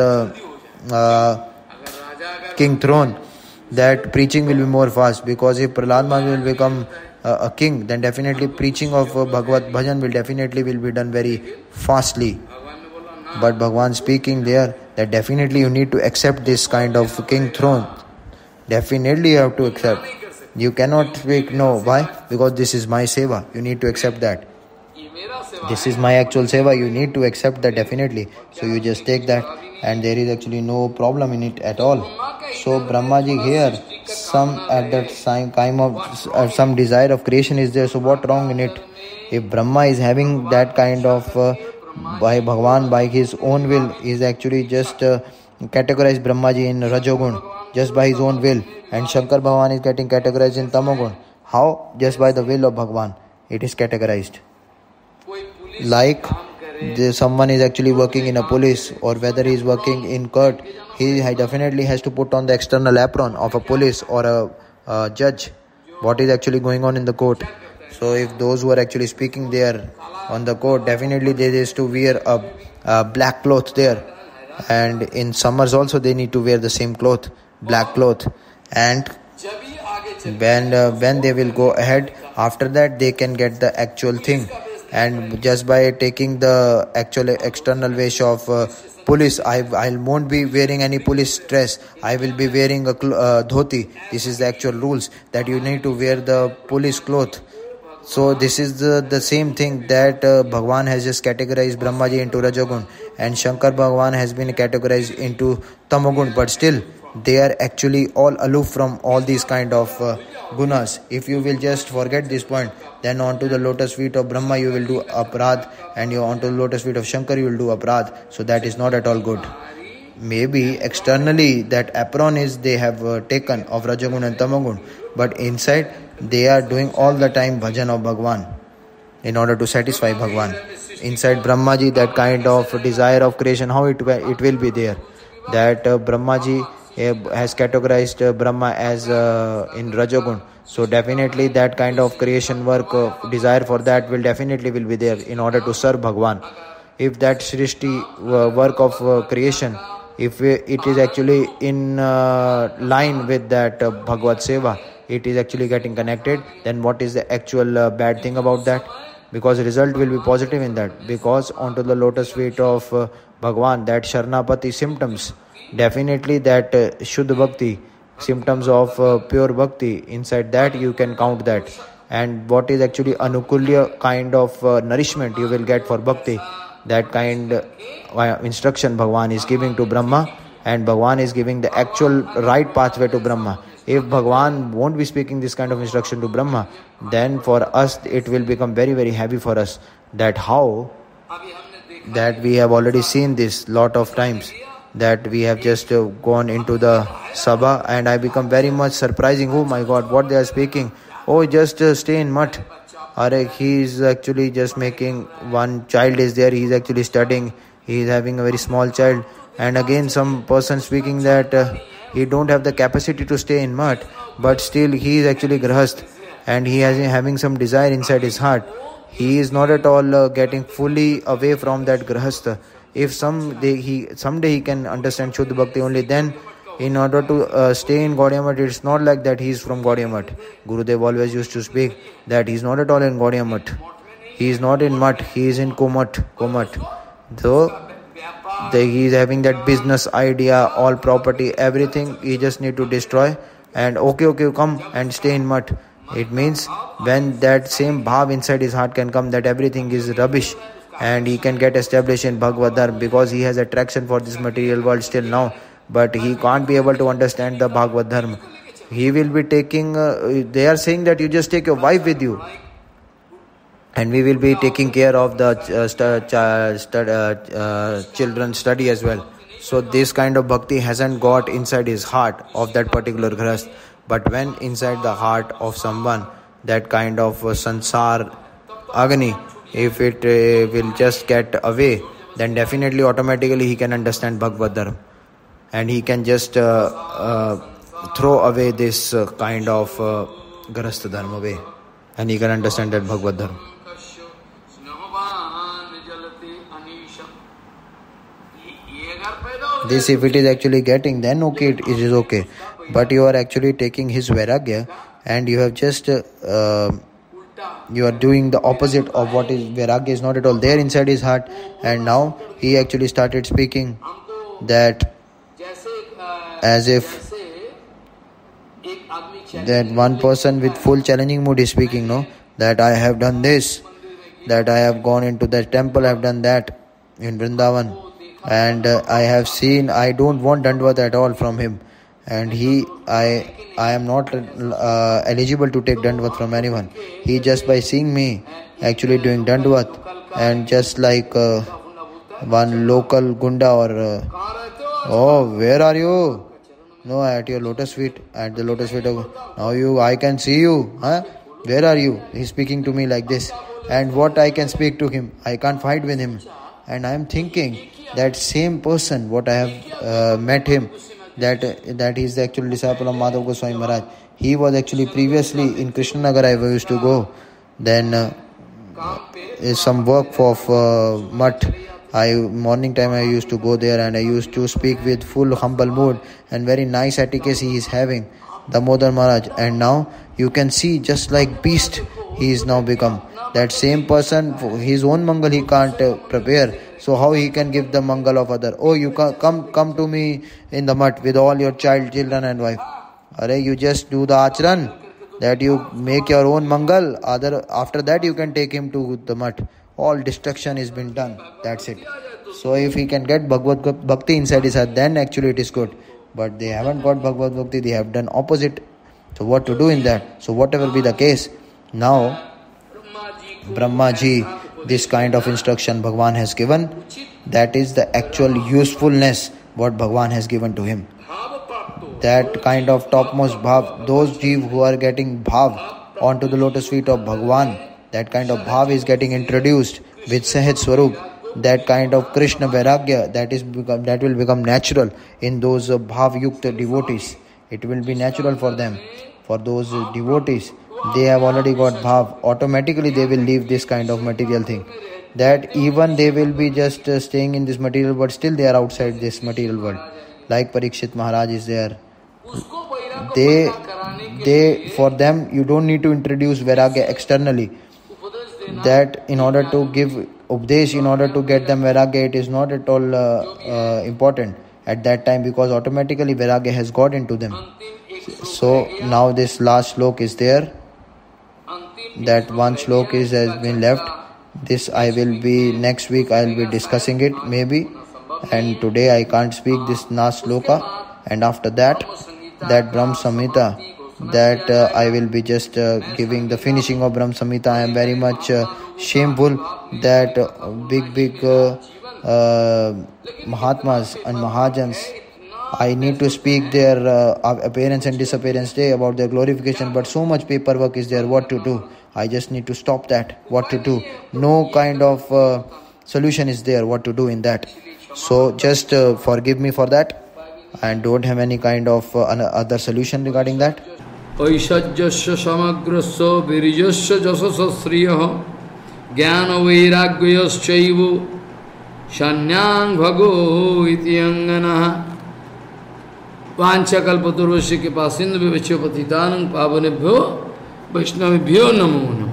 king throne, that preaching will be more fast. Because if Prahlad Maharaj will become a king, then definitely preaching of Bhagavad Bhajan will be done very fastly. But Bhagwan speaking there, that definitely you need to accept this kind of king throne. Definitely you have to accept. You cannot speak no. Why? Because this is my seva. You need to accept that. This is my actual seva. You need to accept that definitely. So you just take that, and there is actually no problem in it at all. So Brahmaji here, some desire of creation is there. So what wrong in it? If Brahma is having that kind of by Bhagwan, by his own will, is actually just categorized Brahmaji in Rajogun just by his own will, and Shankar Bhagwan is getting categorized in Tamogun. How? Just by the will of Bhagwan it is categorized. Like someone is actually working in a police, or whether he is working in court, he definitely has to put on the external apron of a police or a judge, what is actually going on in the court. So if those who are actually speaking there on the court, definitely they used to wear a black cloth there, and in summers also they need to wear the same cloth, black cloth. And when they will go ahead, after that they can get the actual thing. And just by taking the actual external vesh of police, I won't be wearing any police dress. I will be wearing a dhoti. This is the actual rules, that you need to wear the police cloth. So this is the same thing that Bhagwan has just categorized Brahmaji into Rajogun, and Shankar Bhagwan has been categorized into Tamogun. But still they are actually all aloof from all these kind of gunas. If you will just forget this point, then onto the lotus feet of Brahma you will do aparadh, and you onto the lotus feet of Shankar you will do aparadh. So that is not at all good. Maybe externally that apron is they have taken of Rajogun and Tamogun, but inside they are doing all the time bhajan of Bhagwan in order to satisfy Bhagwan. Inside Brahmaji, that kind of desire of creation, how it will be there? That Brahmaji has categorized Brahma as in Rajogun. So definitely that kind of creation work, desire for that will be there in order to serve Bhagwan. If that Srishti work of creation, if it is actually in line with that Bhagavad Seva, it is actually getting connected, then what is the actual bad thing about that? Because result will be positive in that. Because onto the lotus feet of Bhagwan, that Sharanapati symptoms, definitely that Shuddha Bhakti symptoms of pure bhakti. Inside that you can count that. And what is actually anukulya kind of nourishment you will get for bhakti, that kind instruction Bhagwan is giving to Brahma, and Bhagwan is giving the actual right pathway to Brahma. If Bhagwan won't be speaking this kind of instruction to Brahma, then for us it will become very, very heavy for us. That how? That we have already seen this lot of times, that we have just gone into the Sabha and I become very much surprising. Oh my God, what they are speaking. Oh, just stay in mutt. He is actually just making, one child is there, he is actually studying, he is having a very small child. And again some person speaking that he don't have the capacity to stay in mutt, but still he is actually grahast and he is having some desire inside his heart. He is not at all getting fully away from that grahastha. If someday he can understand Shuddha Bhakti, only then in order to stay in Gaudiya Math, it's not like that he is from Gaudiya Math. Gurudev always used to speak that he is not at all in Gaudiya Math. He is not in Math, he is in Komat. So he is having that business idea, all property, everything, he just need to destroy and okay, come and stay in Math. It means when that same bhav inside his heart can come that everything is rubbish, and he can get established in Bhagavad Dharma, because he has attraction for this material world still now, but he can't be able to understand the Bhagavad Dharma. He will be taking, they are saying that you just take your wife with you and we will be taking care of the children's study as well. So this kind of bhakti hasn't got inside his heart of that particular grahast. But when inside the heart of someone, that kind of sansar agni, if it will just get away, then definitely automatically he can understand Bhagavad Dharma, and he can just throw away this kind of grahastha dharma away, and he can understand that Bhagavad Dharma. This if it is actually getting, then okay, it is okay. But you are actually taking his vairagya and you have just you are doing the opposite of what is vairagya is not at all there inside his heart. And now he actually started speaking that as if that one person with full challenging mood is speaking, no, that I have done this, that I have gone into that temple, I have done that in Vrindavan, and I have seen, I don't want Dandvat at all from him, and I am not eligible to take Dandvat from anyone. He just by seeing me actually doing Dandvat, and just like one local gunda or oh, where are you? No, at your lotus feet, at the lotus feet. Now I can see you. Huh? Where are you? He's speaking to me like this. And what I can speak to him? I can't fight with him. And I am thinking that same person, what I have met him, that he's the actual disciple of Madhav Goswami Maharaj. He was actually previously in Krishnanagar I used to go. Then some work for Mutt. Morning time I used to go there and I used to speak with full humble mood and very nice etiquette he is having, Damodar Maharaj. And now you can see just like beast he is now become. That same person, his own mangal he can't prepare. So how he can give the mangal of other? Oh, you come to me in the mutt with all your children and wife. You just do the achran, that you make your own mangal. After that you can take him to the mutt. All destruction is been done. That's it. So if he can get Bhagavad Bhakti inside his heart, then actually it is good. But they haven't got Bhagavad Bhakti, they have done opposite. So what to do in that? So whatever be the case, now Brahmaji, this kind of instruction Bhagwan has given, that is the actual usefulness what Bhagwan has given to him. That kind of topmost bhav, those jiv who are getting bhav onto the lotus feet of Bhagwan, that kind of bhav is getting introduced with Sahaj Swarup. That kind of Krishna Vairagya, that will become natural in those bhav yukta devotees. It will be natural for them. For those devotees, they have already got bhav. Automatically they will leave this kind of material thing. That even they will be just staying in this material world, still they are outside this material world. Like Parikshit Maharaj is there. They for them, you don't need to introduce Vairagya externally. That in order to give Updesh, in order to get them Vairagya, it is not at all important at that time, because automatically Vairagya has got into them. So now this last slok is there. That one slok has been left. This I will be, next week I will be discussing it maybe. And today I can't speak this last sloka. And after that Brahm Samhita, that I will be just giving the finishing of Brahm Samhita. I am very much shameful that big Mahatmas and Mahajans, I need to speak their appearance and disappearance day about their glorification, but so much paperwork is there. What to do? I just need to stop that. What to do? No kind of solution is there. What to do in that? So just forgive me for that, and don't have any kind of other solution regarding that. Aishajyasya samagrasya virijasya jasasa sriyaha jnana vairagyayaschaivo shanyang bhago iti anganaha vanchakalpaturvasya kipasindhu vivachya patitanam pavanebhyo vaishnavibhyo namo namo.